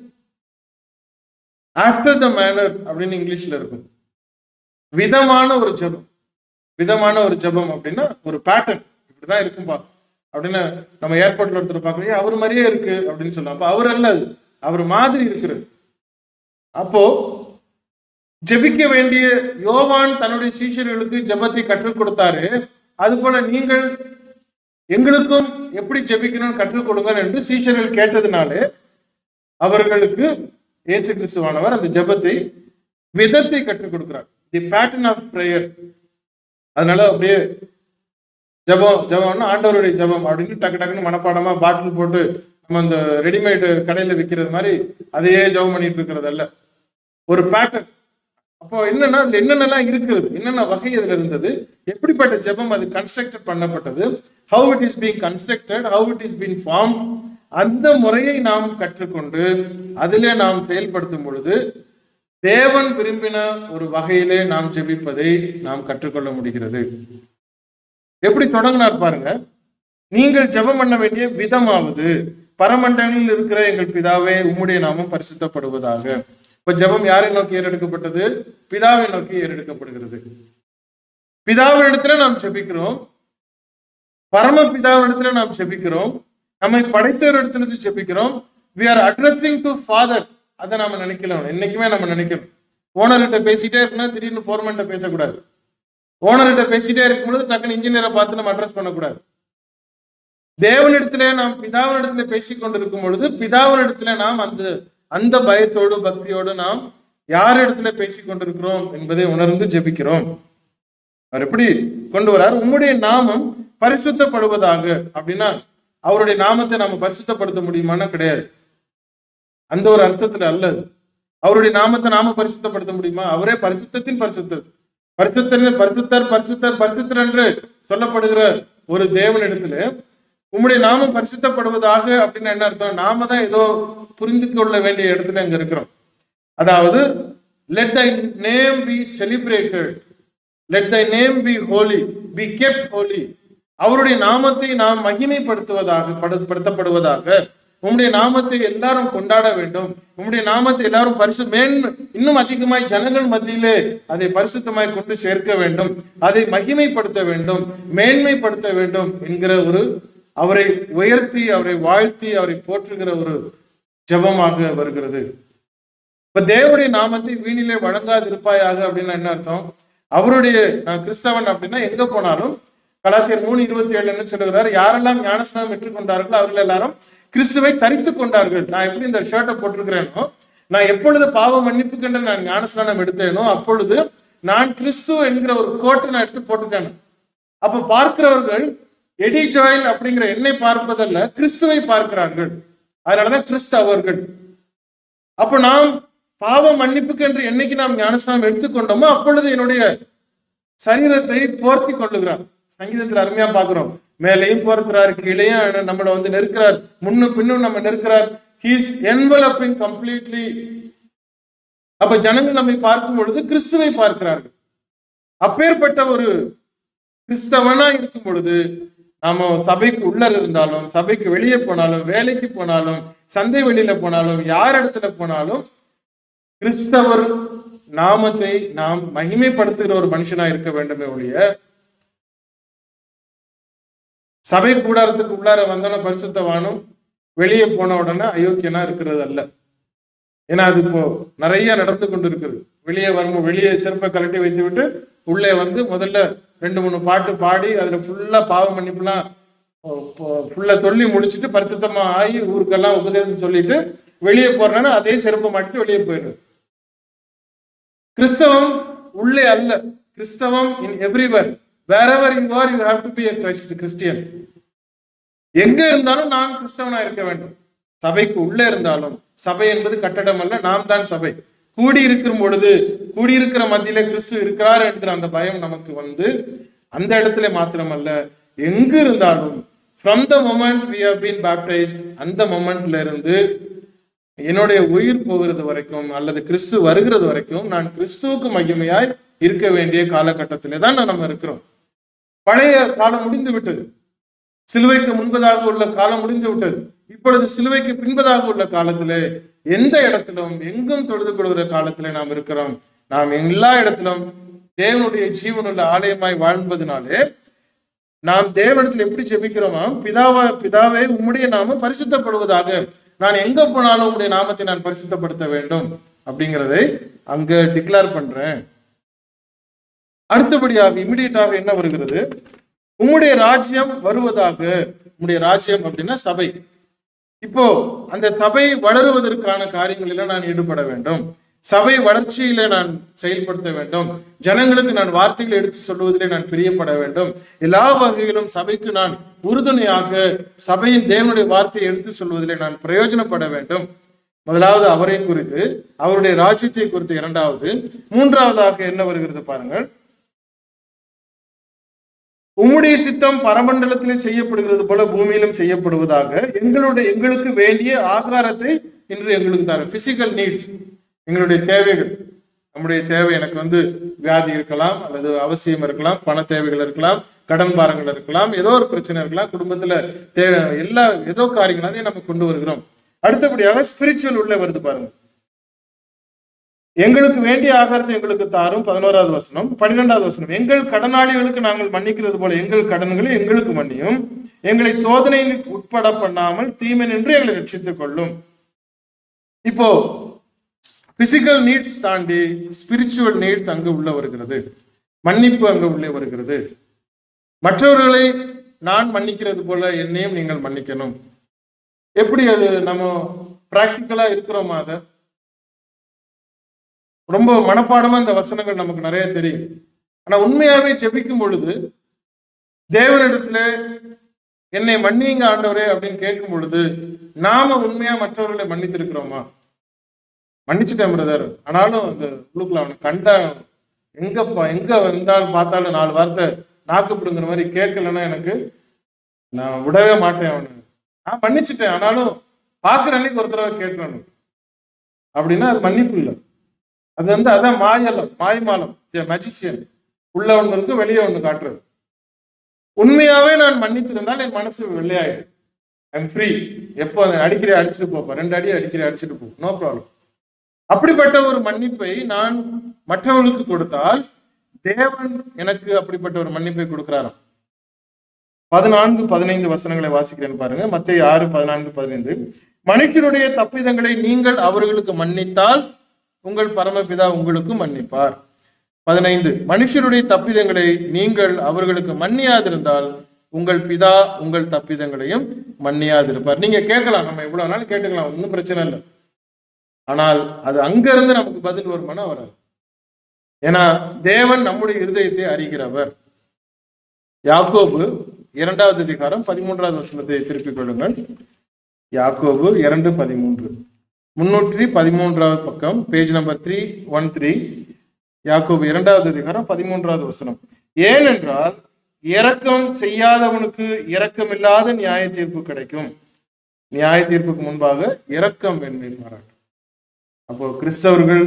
ஆஃப்டர் த மேனர் அப்படின்னு இங்கிலீஷ்ல இருக்கும். விதமான ஒரு ஜெபம், விதமான ஒரு ஜெபம் அப்படின்னா ஒரு பேட்டர்ன், இப்படிதான் இருக்கும்பா அப்படின்னு நம்ம ஏர்போர்ட்ல ஒருத்தர் பார்க்கலையே அவர் மாதிரியே இருக்கு அப்படின்னு சொல்லலாம். அப்ப அவர் அல்ல, அவர் மாதிரி இருக்கிறது. அப்போ ஜெபிக்க வேண்டிய யோவான் தன்னுடைய சீஷர்களுக்கு ஜெபத்தை கற்றுக் கொடுத்தாரு. அது போல நீங்கள் எங்களுக்கும் எப்படி ஜெபிக்கணும்னு கற்றுக் கொடுங்கள் என்று சீஷர்கள் கேட்டதுனாலே அவர்களுக்கு இயேசு கிறிஸ்துவானவர் அந்த ஜெபத்தை விதத்தை கற்றுக் கொடுக்கிறார். The pattern of prayer. அதனால அப்படியே ஜபம் ஜபம்னா ஆண்டவருடைய ஜபம் அப்படின்னு டக்கு டக்குன்னு மனப்பாடமா பாட்டில் போட்டு நம்ம அந்த ரெடிமேடு கடையில விற்கிறது மாதிரி அதையே ஜபம் பண்ணிட்டு இருக்கிறது அல்ல, ஒரு பேட்டர்ன். அப்போ என்னன்னா அதுல என்னென்னலாம் இருக்கிறது, என்னென்ன வகை அதுல இருந்தது, எப்படிப்பட்ட ஜபம் அது கன்ஸ்ட்ரக்டட் பண்ணப்பட்டது, how it is being constructed, how it is being form, அந்த முறையை நாம் கற்றுக்கொண்டு அதிலே நாம் செயல்படுத்தும் பொழுது தேவன் விரும்பின ஒரு வகையிலே நாம் ஜெபிப்பதை நாம் கற்றுக்கொள்ள முடிகிறது. எப்படி தொடங்கினார் பாருங்க. நீங்கள் ஜெபம் பண்ண வேண்டிய விதமாவது, பரமண்டலில் இருக்கிற எங்கள் பிதாவே உம்முடைய நாமம் பரிசுத்தப்படுவதாக. இப்ப ஜெபம் யாரை நோக்கி ஏறெடுக்கப்பட்டது? பிதாவை நோக்கி ஏறெடுக்கப்படுகிறது. பிதாவினிடத்துல நாம் ஜெபிக்கிறோம், பரம பிதாவினிடத்துல நாம் ஜெபிக்கிறோம், நம்மை படைத்தவர் இடத்துல ஜெபிக்கிறோம். we are addressing to father. அதை நாம நினைக்கலாம், என்னைக்குமே நம்ம நினைக்கணும். ஓனர்கிட்ட பேசிட்டே இருக்கணும், திடீர்னு ஃபோர்மேன்ட்ட பேசக்கூடாது. ஓனர்கிட்ட பேசிட்டே இருக்கும்பொழுது டக்குன்னு இன்ஜினியரை பார்த்து நம்ம அட்ரஸ் பண்ணக்கூடாது. தேவனிடத்துல நாம் பிதாவினிடத்துல பேசிக் கொண்டிருக்கும் பொழுது பிதாவினிடத்துல நாம் அந்த அந்த பயத்தோடு பக்தியோடு நாம் யார் இடத்துல பேசிக் கொண்டிருக்கிறோம் என்பதை உணர்ந்து ஜெபிக்கிறோம். அவர் எப்படி கொண்டு வரார்? உம்முடைய நாமம் பரிசுத்தப்படுவதாக அப்படின்னா அவருடைய நாமத்தை நாம பரிசுத்தப்படுத்த முடியுமானா கிடையாது. அந்த ஒரு அர்த்தத்துல அல்ல. அவருடைய நாமத்தை நாம பரிசுத்தப்படுத்த முடியுமா? அவரே பரிசுத்தத்தின் பரிசுத்தர், பரிசுத்தர் பரிசுத்தர் பரிசுத்தர் பரிசுத்தர் என்று சொல்லப்படுகிற ஒரு தேவனிடத்துல உம்முடைய நாமம் பரிசுத்தப்படுவதாக அப்படின்னு என்ன அர்த்தம்? நாம தான் ஏதோ புரிந்து கொள்ள வேண்டிய இடத்துல அங்க இருக்கிறோம். அதாவது let thy name be celebrated, let thy name be holy, be kept holy. அவருடைய நாமத்தை நாம் மகிமைப்படுத்துவதாக படுத்தப்படுவதாக, உம்முடைய நாமத்தை எல்லாரும் கொண்டாட வேண்டும், உம்முடைய நாமத்தை எல்லாரும் பரிசு மேன் இன்னும் அதிகமாய் ஜனங்கள் மத்தியிலே அதை பரிசுத்தமாய் கொண்டு சேர்க்க வேண்டும், அதை மகிமைப்படுத்த வேண்டும், மேன்மைப்படுத்த வேண்டும் என்கிற ஒரு அவரை உயர்த்தி அவரை வாழ்த்தி அவரை போற்றுகிற ஒரு ஜெபமாக வருகிறது. இப்ப தேவனுடைய நாமத்தை வீணிலே வழங்காது இருப்பாயாக அப்படின்னா என்ன அர்த்தம்? அவருடைய நான் கிறிஸ்தவன் அப்படின்னா எங்க போனாலும் கலாத்தியர் மூணு இருபத்தி ஏழு என்ன சொல்லுகிறார்? யாரெல்லாம் ஞானஸ்நானம் பெற்றுக் கொண்டார்கள் அவர்கள் எல்லாரும் கிறிஸ்துவை தரித்து கொண்டார்கள். நான் எப்படி இந்த ஷர்ட்டை போட்டிருக்கிறேனோ, நான் எப்பொழுது பாவ மன்னிப்புக்கென்று நான் ஞானஸ்நானம் எடுத்தேனோ அப்பொழுது நான் கிறிஸ்து என்கிற ஒரு கோட்டை நான் எடுத்து போட்டுட்டேன். அப்ப பார்க்கிறவர்கள் எடி ஜோயல் அப்படிங்கிற என்னை பார்ப்பதல்ல, கிறிஸ்துவை பார்க்கிறார்கள். அதனாலதான் கிறிஸ்தவர்கள். அப்ப நாம் பாவ மன்னிப்புக்கு என்று என்னைக்கு நாம் ஞானஸ்நானம் எடுத்துக்கொண்டோமோ அப்பொழுது என்னுடைய சரீரத்தை போர்த்தி கொள்ளுகிறார். சங்கீதத்தில் அருமையா பார்க்கிறோம், மேலையும் போர்க்கிறார், கீழையும் நம்மளை வந்து நெருக்கிறார், முன்னும் பின்னும் நம்ம நெருக்கிறார். He is enveloping completely. அப்ப ஜனங்கள் நம்மை பார்க்கும் பொழுது கிறிஸ்துவை பார்க்கிறார்கள். அப்பேற்பட்ட ஒரு கிறிஸ்தவனா இருக்கும் பொழுது நாம சபைக்கு உள்ள இருந்தாலும், சபைக்கு வெளியே போனாலும், வேலைக்கு போனாலும், சந்தை வெளியில போனாலும், யார் இடத்துல போனாலும் கிறிஸ்தவர் நாமத்தை நாம் மகிமைப்படுத்துகிற ஒரு மனுஷனா இருக்க வேண்டுமே ஒழிய, சபை கூடாரத்துக்கு உள்ளார வந்தோன்னா பரிசுத்தவானும் வெளியே போன உடனே அயோக்கியனா இருக்கிறது அல்ல. ஏன்னா அது இப்போ நிறைய நடந்து கொண்டு இருக்குது. வெளியே வரும் வெளியே செருப்பை கலட்டி வைத்து விட்டு உள்ளே வந்து முதல்ல ரெண்டு மூணு பாட்டு பாடி அதுல ஃபுல்லா பாவ மன்னிப்புலாம் ஃபுல்லா சொல்லி முடிச்சுட்டு பரிசுத்தமா ஆகி ஊருக்கெல்லாம் உபதேசம் சொல்லிட்டு வெளியே போறேன்னா அதே செருப்பை மாட்டிட்டு வெளியே போயிடுறது. கிறிஸ்தவம் உள்ளே அல்ல. கிறிஸ்தவம் in everywhere. wherever you are you have to be a Christian. எங்க இருந்தாலும் நான் கிறிஸ்தவனா இருக்க வேண்டும். சபைக்கு உள்ளே இருந்தாலும், சபை என்பது கட்டடம் அல்ல, நாம் தான் சபை. கூடியிருக்கும் பொழுது கூடியிருக்கிற மத்தியில கிறிஸ்து இருக்கிறார் என்கிற அந்த பயம் நமக்கு வந்து அந்த இடத்துல மாத்திரமல்ல, எங்கு இருந்தாலும் from the moment we have been baptized, அந்த மொமெண்ட்ல இருந்து என்னுடைய உயிர் போகிறது வரைக்கும் அல்லது கிறிஸ்து வருகிறது வரைக்கும் நான் கிறிஸ்துவுக்கு மகிமையாய் இருக்க வேண்டிய காலகட்டத்திலே தான் நம்ம இருக்கிறோம். பழைய காலம் முடிந்து விட்டது. சிலுவைக்கு முன்பதாக உள்ள காலம் முடிந்து விட்டது. இப்பொழுது சிலுவைக்கு பின்பதாக உள்ள காலத்திலே எந்த இடத்திலும் எங்கும் தொழுது கொள்கிற காலத்திலே நாம் இருக்கிறோம். நாம் எல்லா இடத்திலும் தேவனுடைய ஜீவனுள்ள ஆலயமாய் வாழ்வதனாலே நாம் தேவனிடத்தில் எப்படி ஜெபிக்கிறோமா, பிதாவா பிதாவே உம்முடைய நாமம் பரிசுத்தப்படுவதாக, நான் எங்க போனாலும் உம்முடைய நாமத்தை நான் பரிசுத்தப்படுத்த வேண்டும் அப்படிங்கிறதை அங்க டிக்ளேர் பண்றேன். அடுத்தபடியாக இமிடியேட்டாக என்ன வருகிறது? உம்முடைய ராஜ்யம் வருவதாக. உம்முடைய ராஜ்யம் அப்படின்னா சபை. இப்போ அந்த சபை வளருவதற்கான காரியங்களில நான் ஈடுபட வேண்டும். சபை வளர்ச்சியில நான் செயல்படுத்த வேண்டும். ஜனங்களுக்கு நான் வார்த்தைகளை எடுத்து சொல்வதிலே நான் பிரியப்பட வேண்டும். எல்லா வகையிலும் சபைக்கு நான் உறுதுணையாக சபையின் தேவனுடைய வார்த்தையை எடுத்து சொல்வதிலே நான் பிரயோஜனப்பட வேண்டும். முதலாவது அவரை குறித்து, அவருடைய ராஜ்யத்தை குறித்து இரண்டாவது. மூன்றாவதாக என்ன வருகிறது பாருங்கள். உம்முடைய சித்தம் பரமண்டலத்திலே செய்யப்படுகிறது போல பூமியிலும் செய்யப்படுவதாக. எங்களுடைய எங்களுக்கு வேண்டிய ஆகாரத்தை இன்று எங்களுக்கு தர. பிசிக்கல் நீட்ஸ், எங்களுடைய தேவைகள். நம்முடைய தேவை, எனக்கு வந்து வியாதி இருக்கலாம், அல்லது அவசியம் இருக்கலாம், பண தேவைகள் இருக்கலாம், கடன் பாரங்கள் இருக்கலாம், ஏதோ ஒரு பிரச்சனை இருக்கலாம், குடும்பத்துல தேவை எல்லா ஏதோ காரியங்கள் அதையும் நம்ம கொண்டு வருகிறோம். அடுத்தபடியாக ஸ்பிரிச்சுவல் உள்ள வருது பாருங்க. எங்களுக்கு வேண்டிய ஆகாரத்தை எங்களுக்கு தாரும். பதினோராவது வசனம். பன்னிரெண்டாவது வசனம். எங்கள் கடனாளிகளுக்கு நாங்கள் மன்னிக்கிறது போல எங்கள் கடன்களை எங்களுக்கு மன்னியும். எங்களை சோதனையில் உட்பட பண்ணாமல் தீமை நின்று எங்களை ரட்சித்துக் கொள்ளும். இப்போ பிசிக்கல் நீட்ஸ் தாண்டி ஸ்பிரிச்சுவல் நீட்ஸ் அங்கு உள்ள வருகிறது. மன்னிப்பு அங்கு உள்ளே வருகிறது. மற்றவர்களை நான் மன்னிக்கிறது போல என்னையும் நீங்கள் மன்னிக்கணும். எப்படி அது நம்ம பிராக்டிக்கலா இருக்கிறோமா? அதை ரொம்ப மனப்பாடமா இந்த வசனங்கள் நமக்கு நிறைய தெரியும். ஆனா உண்மையாவே ஜெபிக்கும் பொழுது தேவனிடத்துல என்னை மன்னிங்க ஆண்டவரே அப்படின்னு கேட்கும் பொழுது நாம உண்மையா மற்றவர்களை மன்னித்திருக்கிறோமா? மன்னிச்சுட்டேன் பிரதர், ஆனாலும் அந்த உள்ளுக்குள்ள அவனை கண்டா எங்கப்பா எங்க வந்தாலும் பார்த்தாலும் நாலு வார்த்தை நாக்குப்பிடுங்கிற மாதிரி கேட்கலன்னா எனக்கு நான் விடவே மாட்டேன். அவனு நான் மன்னிச்சுட்டேன், ஆனாலும் பார்க்குற அன்னைக்கு ஒரு தடவை கேட்கணும் அப்படின்னா அது மன்னிப்பு இல்லை. அது வந்து அதான் மாயலம், மாய்மாலம், மஜிஷியன். உள்ள ஒன்று இருக்கு, வெளியே ஒன்று காட்டுறது. உண்மையாவே நான் மன்னித்திருந்தால் என் மனசு வெள்ளையாயிடும். I'm free. எப்போ அடிக்கிறே அடிச்சுட்டு போப்பா, ரெண்டு அடி அடிக்கிறே அடிச்சுட்டு போ, நோ ப்ராப்ளம். அப்படிப்பட்ட ஒரு மன்னிப்பை நான் மற்றவர்களுக்கு கொடுத்தால் தேவன் எனக்கு அப்படிப்பட்ட ஒரு மன்னிப்பை கொடுக்கிறாராம். பதினான்கு பதினைந்து வசனங்களை வாசிக்கிறேன் பாருங்க. மத்தேயு ஆறு பதினான்கு பதினைந்து. மனுஷருடைய தப்பிதங்களை நீங்கள் அவர்களுக்கு மன்னித்தால் உங்கள் பரமபிதா உங்களுக்கு மன்னிப்பார். பதினைந்து. மனுஷருடைய தப்பிதங்களை நீங்கள் அவர்களுக்கு மன்னியாதிருந்தால் உங்கள் பிதா உங்கள் தப்பிதங்களையும் மன்னியாதிருப்பார். நீங்க கேட்கலாம், நம்ம எவ்வளவு நாள் கேட்டுக்கலாம், ஒன்றும் பிரச்சனை இல்லை. ஆனால் அது அங்கிருந்து நமக்கு பதில் வருமானா வராது. ஏன்னா தேவன் நம்முடைய இருதயத்தை அறிகிறவர். யாக்கோபு இரண்டாவது அதிகாரம் பதிமூன்றாவது வசனத்தை திருப்பிக் கொள்ளுங்கள். யாக்கோபு இரண்டு பதிமூன்று, முன்னூற்றி பதிமூன்றாவது பக்கம், page number three one three. யாக்கோபு இரண்டாவது அதிகாரம் பதிமூன்றாவது வசனம். ஏனென்றால் இரக்கம் செய்யாதவனுக்கு இரக்கமில்லாத நியாய தீர்ப்பு கிடைக்கும். நியாய தீர்ப்புக்கு முன்பாக இரக்கம் வெண்மை பாராட்டும். அப்போ கிறிஸ்தவர்கள்,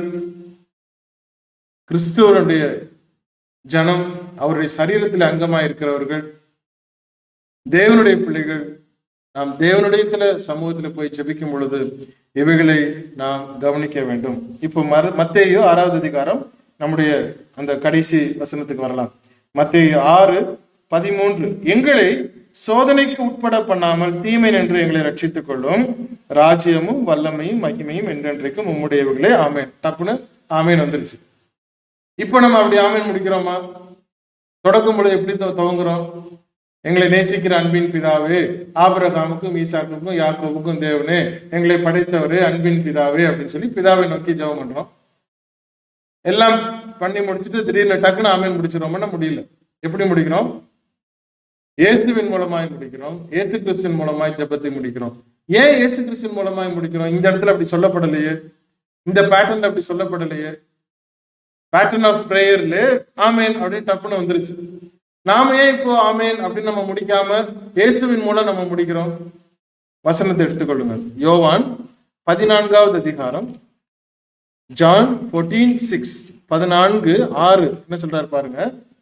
கிறிஸ்துவனுடைய ஜனம், அவருடைய சரீரத்தில் அங்கமாய் இருக்கிறவர்கள், தேவனுடைய பிள்ளைகள், நாம் தேவனுடைய சமூகத்தில் போய் ஜெபிக்கும் பொழுது இவைகளை நாம் கவனிக்க வேண்டும். இப்போ மர மத்தேயு ஆறாவது அதிகாரம் நம்முடைய அந்த கடைசி வசனத்துக்கு வரலாம். மத்தேயு ஆறு பதிமூன்று. எங்களை சோதனைக்கு உட்பட பண்ணாமல் தீமை நின்று எங்களை ரட்சித்துக் கொள்ளும். ராஜ்யமும் வல்லமையும் மகிமையும் என்றென்றைக்கும் உம்முடையவர்களே, ஆமேன். டப்புன்னு ஆமேன் வந்துருச்சு. இப்போ நம்ம அப்படி ஆமேன் முடிக்கிறோமா? தொடக்கும் பொழுது எப்படி துவங்குறோம்? எங்களை நேசிக்கிற அன்பின் பிதாவே, ஆபிரகாமுக்கும் ஈசாக்குக்கும் யாக்கோபுக்கும் தேவனே, எங்களை படைத்தவரே, அன்பின் பிதாவே அப்படின்னு சொல்லி பிதாவை நோக்கி ஜெபம் பண்றோம். எல்லாம் பண்ணி முடிச்சுட்டு திடீர்னு டக்குன்னு ஆமேன் முடிச்சிடறோம்னா முடியல. எப்படி முடிக்கிறோம்? இயேசுவின் மூலமாய் முடிக்கிறோம். இயேசு கிறிஸ்துவின் மூலமாய் ஜெபத்தை முடிக்கிறோம். ஏன் இயேசு கிறிஸ்துவின் மூலமாய் முடிக்கிறோம்? இந்த இடத்துல அப்படி சொல்லப்படலையே, இந்த பேட்டர்ன்ல அப்படி சொல்லப்படலையே. பேட்டர்ன் ஆஃப் பிரேயர்ல ஆமேன் அப்படின்னு டப்புன்னு வந்துருச்சு. நாம ஏன் இப்போ ஆமேன் அப்படின்னு நம்ம முடிக்காம இயேசுவின் மூலம் நம்ம முடிக்கிறோம்? வசனத்தை எடுத்துக்கொள்ளுங்க. யோவான் பதினான்காவது அதிகாரம், ஜான் பதினான்கு சிக்ஸ், பதினான்கு ஆறு என்ன சொல்றாரு பாருங்க.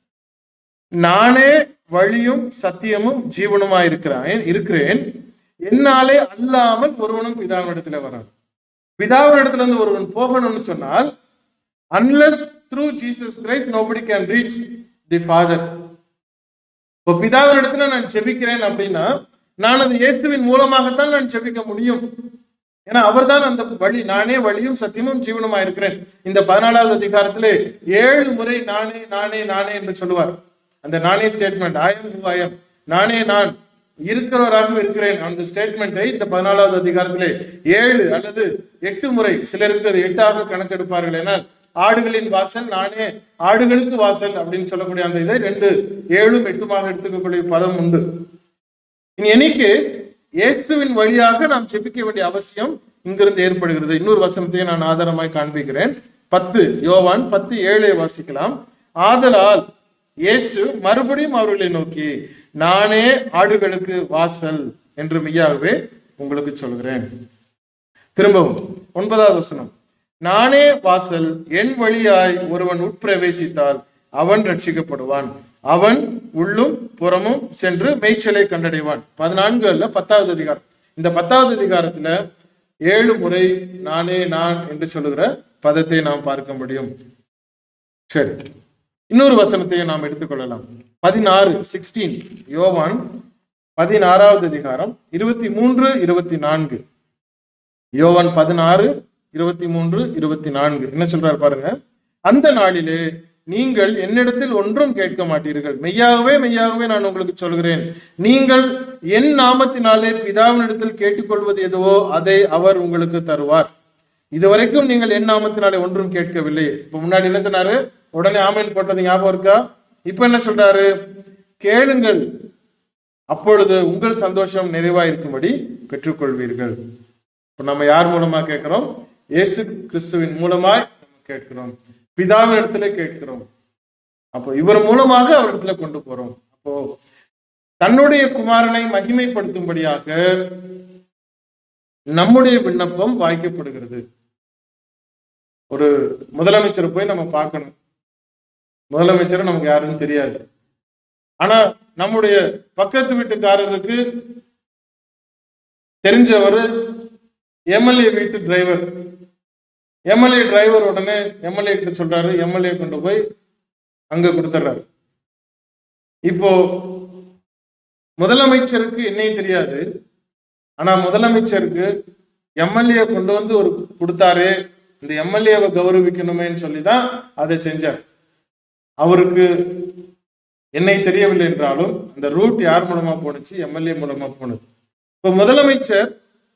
நானே வழியும் சத்தியமும் ஜீவனுமாய் இருக்கிறேன் இருக்கிறேன் என்னாலே அல்லாமல் ஒருவனும் பிதாவினிடத்துல வரான். பிதாவினிடத்துல இருந்து ஒருவன் போகணும்னு சொன்னால், unless through Jesus Christ nobody can reach the Father. இப்போ பிதாவினிடத்துல நான் செபிக்கிறேன் அப்படின்னா நான் அது இயேசுவின் மூலமாகத்தான் நான் செபிக்க முடியும். ஏன்னா அவர் தான் அந்த வழி. நானே வழியும் சத்தியமும் ஜீவனுமா இருக்கிறேன். இந்த பதினாலாவது அதிகாரத்திலே ஏழு முறை நானே நானே நானே என்று சொல்லுவார். அந்த நானே ஸ்டேட்மெண்ட், ஆயம் ஆயம், நானே நான் இருக்கிறவராக இருக்கிறேன், அந்த ஸ்டேட்மெண்ட்டை இந்த பதினாலாவது அதிகாரத்திலே ஏழு அல்லது எட்டு முறை, சிலருக்கு அது எட்டாக கணக்கெடுப்பார்கள். ஏன்னா ஆடுகளின் வாசல் நானே, ஆடுகளுக்கு வாசல் அப்படின்னு சொல்லக்கூடிய அந்த இதை ரெண்டு ஏழும் எட்டுமாக எடுத்துக்கக்கூடிய பதம் உண்டு. இனி எனிக்கு இயேசுவின் வழியாக நாம் ஜெபிக்க வேண்டிய அவசியம் இங்கிருந்து ஏற்படுகிறது. இன்னொரு வசனத்தையும் நான் ஆதாரமாய் காண்பிக்கிறேன். பத்து யோவான் பத்து ஏழை வாசிக்கலாம். ஆதலால் இயேசு மறுபடியும் அவர்களை நோக்கி, நானே ஆடுகளுக்கு வாசல் என்று மெய்யாகவே உங்களுக்கு சொல்கிறேன். திரும்பவும் ஒன்பதாவது வசனம். நானே வாசல், என் வழியாய் ஒருவன் உட்பிரவேசித்தால் அவன் ரட்சிக்கப்படுவான், அவன் உள்ளும் புறமும் சென்று மேய்ச்சலை கண்டடைவான். பதினான்கு அல்ல, பத்தாவது அதிகாரம். இந்த பத்தாவது அதிகாரத்துல ஏழு முறை நானே நான் என்று சொல்லுகிற பதத்தை நாம் பார்க்க முடியும். சரி, இன்னொரு வசனத்தையும் நாம் எடுத்துக்கொள்ளலாம். பதினாறு சிக்ஸ்டீன் யோவான் பதினாறாவது அதிகாரம் இருபத்தி மூன்று இருபத்தி நான்கு. யோவான் பதினாறு இருபத்தி மூன்று இருபத்தி நான்கு என்ன சொல்றாரு பாருங்க. அந்த நாளிலே நீங்கள் என்னிடத்தில் ஒன்றும் கேட்க மாட்டீர்கள், மெய்யாகவே மெய்யாகவே நான் உங்களுக்கு சொல்கிறேன், நீங்கள் என் நாமத்தினாலே பிதாவினிடத்தில் கேட்டுக்கொள்வது எதுவோ அதை அவர் உங்களுக்கு தருவார். இதுவரைக்கும் நீங்கள் என் நாமத்தினாலே ஒன்றும் கேட்கவில்லை. இப்ப முன்னாடி என்ன சொன்னாரு? உடனே ஆமேன் போட்டது ஞாபகம் இருக்கா? இப்ப என்ன சொல்றாரு? கேளுங்கள், அப்பொழுது உங்கள் சந்தோஷம் நிறைவாயிருக்கும்படி பெற்றுக்கொள்வீர்கள். இப்போ நம்ம யார் மூலமா கேட்கிறோம்? இயேசு கிறிஸ்துவின் மூலமாய் நம்ம கேட்கிறோம், பிதாவின் இடத்துல கேட்கிறோம். அப்போ இவர் மூலமாக அவரிடத்துல கொண்டு போறோம். அப்போ தன்னுடைய குமாரனை மகிமைப்படுத்தும்படியாக நம்முடைய விண்ணப்பம் வாய்க்கப்படுகிறது. ஒரு முதலமைச்சரை போய் நம்ம பார்க்கணும். முதலமைச்சர் நமக்கு யாருன்னு தெரியாது. ஆனா நம்முடைய பக்கத்து வீட்டுக்காரருக்கு தெரிஞ்சவர் எம்எல்ஏ வீட்டு டிரைவர். எம்எல்ஏ டிரைவர் உடனே எம்எல்ஏ கிட்ட சொல்றாரு, எம்எல்ஏ கொண்டு போய் அங்க கொடுத்துட்றாரு. இப்போ முதலமைச்சருக்கு என்னையும் தெரியாது. ஆனா முதலமைச்சருக்கு எம்எல்ஏ கொண்டு வந்து ஒரு கொடுத்தாரு, இந்த எம்எல்ஏவை கௌரவிக்கணுமேன்னு சொல்லிதான் அதை செஞ்சார். அவருக்கு என்னை தெரியவில்லை என்றாலும் அந்த ரூட் யார் மூலமா போனுச்சு? எம்எல்ஏ மூலமா போனது. இப்ப முதலமைச்சர்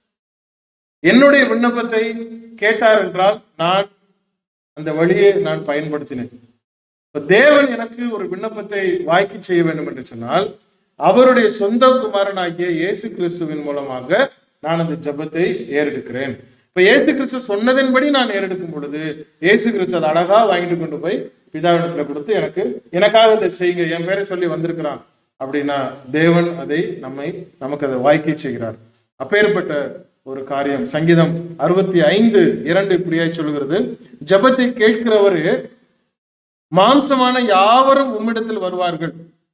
என்னுடைய விண்ணப்பத்தை கேட்டார் என்றால் நான் அந்த வழியை நான் பயன்படுத்தினேன். இப்ப தேவன் எனக்கு ஒரு விண்ணப்பத்தை வாய்க்கு செய்ய வேண்டும் என்று சொன்னால் அவருடைய சொந்த குமாரனாகிய இயேசு கிறிஸ்துவின் மூலமாக நான் அந்த ஜெபத்தை ஏறெடுக்கிறேன். இப்ப இயேசு கிறிஸ்து சொன்னதின்படி நான் ஏறெடுக்கும் பொழுது இயேசு கிறிஸ்து அதை அழகா வாங்கிட்டு கொண்டு போய் பிதாவிடத்துல கொடுத்து எனக்கு எனக்காக அதை செய்யுங்க, என் பேரை சொல்லி வந்திருக்கிறான் அப்படின்னா தேவன் அதை நம்மை நமக்கு அதை வாய்க்கை செய்கிறார். அப்பேற்பட்ட ஒரு காரியம். சங்கீதம் அறுபத்தி ஐந்து இரண்டு இப்படியாய் சொல்கிறது, ஜெபத்தை கேட்கிறவரு மாம்சமான யாவரும் உம்மிடத்தில் வருவார்கள்.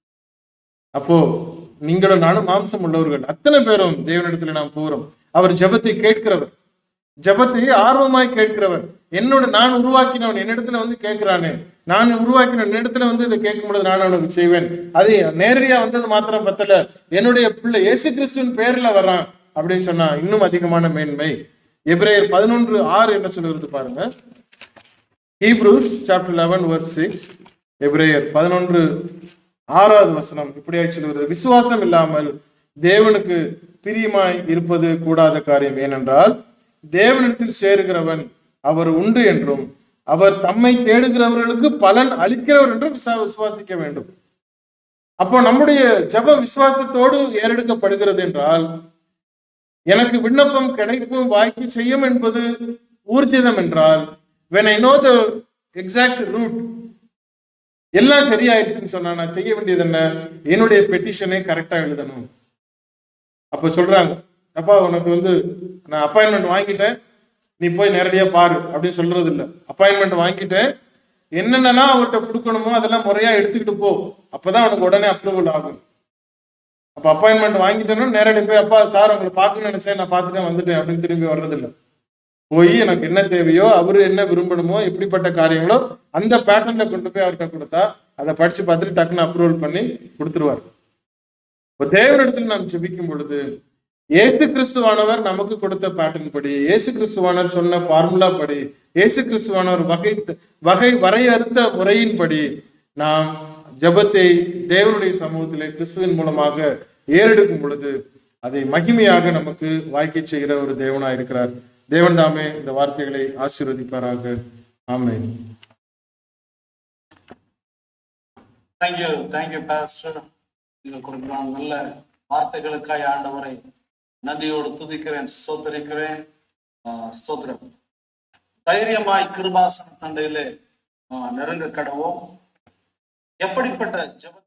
அப்போ நீங்களும் நானும் மாம்சம் உள்ளவர்கள், அத்தனை பேரும் தேவனிடத்துல நாம் போகிறோம். அவர் ஜெபத்தை கேட்கிறவர், ஜெபத்தை ஆர்வமாய் கேட்கிறவர். என்னோட நான் உருவாக்கினவன் என்னிடத்துல வந்து கேட்கிறானே, நான் உருவாக்கின என்னிடத்துல வந்து இதை கேட்கும் பொழுது நான் அவனுக்கு செய்வேன். அது நேரடியா வந்தது மாத்திரம் பத்தல, என்னுடைய பிள்ளை இயேசு கிறிஸ்துவின் பேர்ல வர்றான் அப்படின்னு சொன்னா இன்னும் அதிகமான மேன்மை. எபிரேயர் பதினொன்று ஆறு என்ன சொல்கிறது பாருங்க. Hebrews chapter eleven verse six, எபிரேயர் பதினொன்று ஆறாவது வசனம் இப்படியாக சொல்கிறது, விசுவாசம் இல்லாமல் தேவனுக்கு பிரியமாய் இருப்பது கூடாத காரியம். ஏனென்றால் தேவனிடத்தில் சேருகிறவன் அவர் உண்டு என்றும் அவர் தம்மை தேடுகிறவர்களுக்கு பலன் அளிக்கிறவர் என்றும் விசா விசுவாசிக்க வேண்டும். அப்போ நம்முடைய ஜெபம் விசுவாசத்தோடு ஏறெடுக்கப்படுகிறது என்றால் எனக்கு விண்ணப்பம் கிடைக்கும் வாய்க்கு செய்யும் என்பது ஊர்ஜிதம் என்றால் when I know the exact route, எல்லாம் சரியாயிருச்சுன்னு சொன்னா நான் செய்ய வேண்டியது என்ன? என்னுடைய பெட்டிஷனை கரெக்டா எழுதணும். அப்ப சொல்றாங்க, அப்பா உனக்கு வந்து நான் அப்பாயின்மெண்ட் வாங்கிட்டேன், நீ போய் நேரடியா பாரு அப்படின்னு சொல்றது இல்லை. அப்பாயின்மெண்ட் வாங்கிட்டேன், என்னென்னலாம் அவர்கிட்ட கொடுக்கணுமோ அதெல்லாம் முறையா எடுத்துக்கிட்டு போ, அப்பதான் உனக்கு உடனே அப்ரூவல் ஆகும். அப்ப அப்பாயின்மெண்ட் வாங்கிட்டேன்னா நேரடி போய் அப்பா சார் உங்களை பார்க்கணும்னு நினைச்சேன், நான் பார்த்துட்டேன் வந்துட்டேன் அப்படின்னு திரும்பி வர்றதில்லை. போய் எனக்கு என்ன தேவையோ அவரு என்ன விரும்பணுமோ எப்படிப்பட்ட காரியங்களோ அந்த பேட்டர்ன்ல கொண்டு போய் அவர்கிட்ட கொடுத்தா அதை படிச்சு பார்த்துட்டு டக்குன்னு அப்ரூவல் பண்ணி கொடுத்துருவார். இப்போ தேவனிடத்தில் நாம் ஜெபிக்கும் பொழுது இயேசு கிறிஸ்துவானவர் நமக்கு கொடுத்த பேட்டர்ன் படி, இயேசு கிறிஸ்துவானவர் சொன்ன ஃபார்முலா படி, இயேசு கிறிஸ்துவானவர் வகை வகை வரையறுத்த முறையின்படி நாம் ஜெபத்தை தேவனுடைய சமூகத்திலே கிறிஸ்துவின் மூலமாக ஏறெடுக்கும் பொழுது அதை மகிமையாக நமக்கு வாய்க்கை செய்கிற ஒரு தேவனா இருக்கிறார். தேவன் தாமே இந்த வார்த்தைகளை ஆசீர்வதிப்பாராக. ஆமென். Thank you thank you pastor. நீங்கள் கொடுக்கலாம் நல்ல வார்த்தைகளுக்காய் ஆண்டவரை நன்றியோடு துதிக்கிறேன், ஸ்தோத்தரிக்கிறேன். ஸ்தோத்திரம். தைரியமாய் கிருபாசன தண்டையிலே நெருங்க கடவோம். எப்படிப்பட்ட ஜெப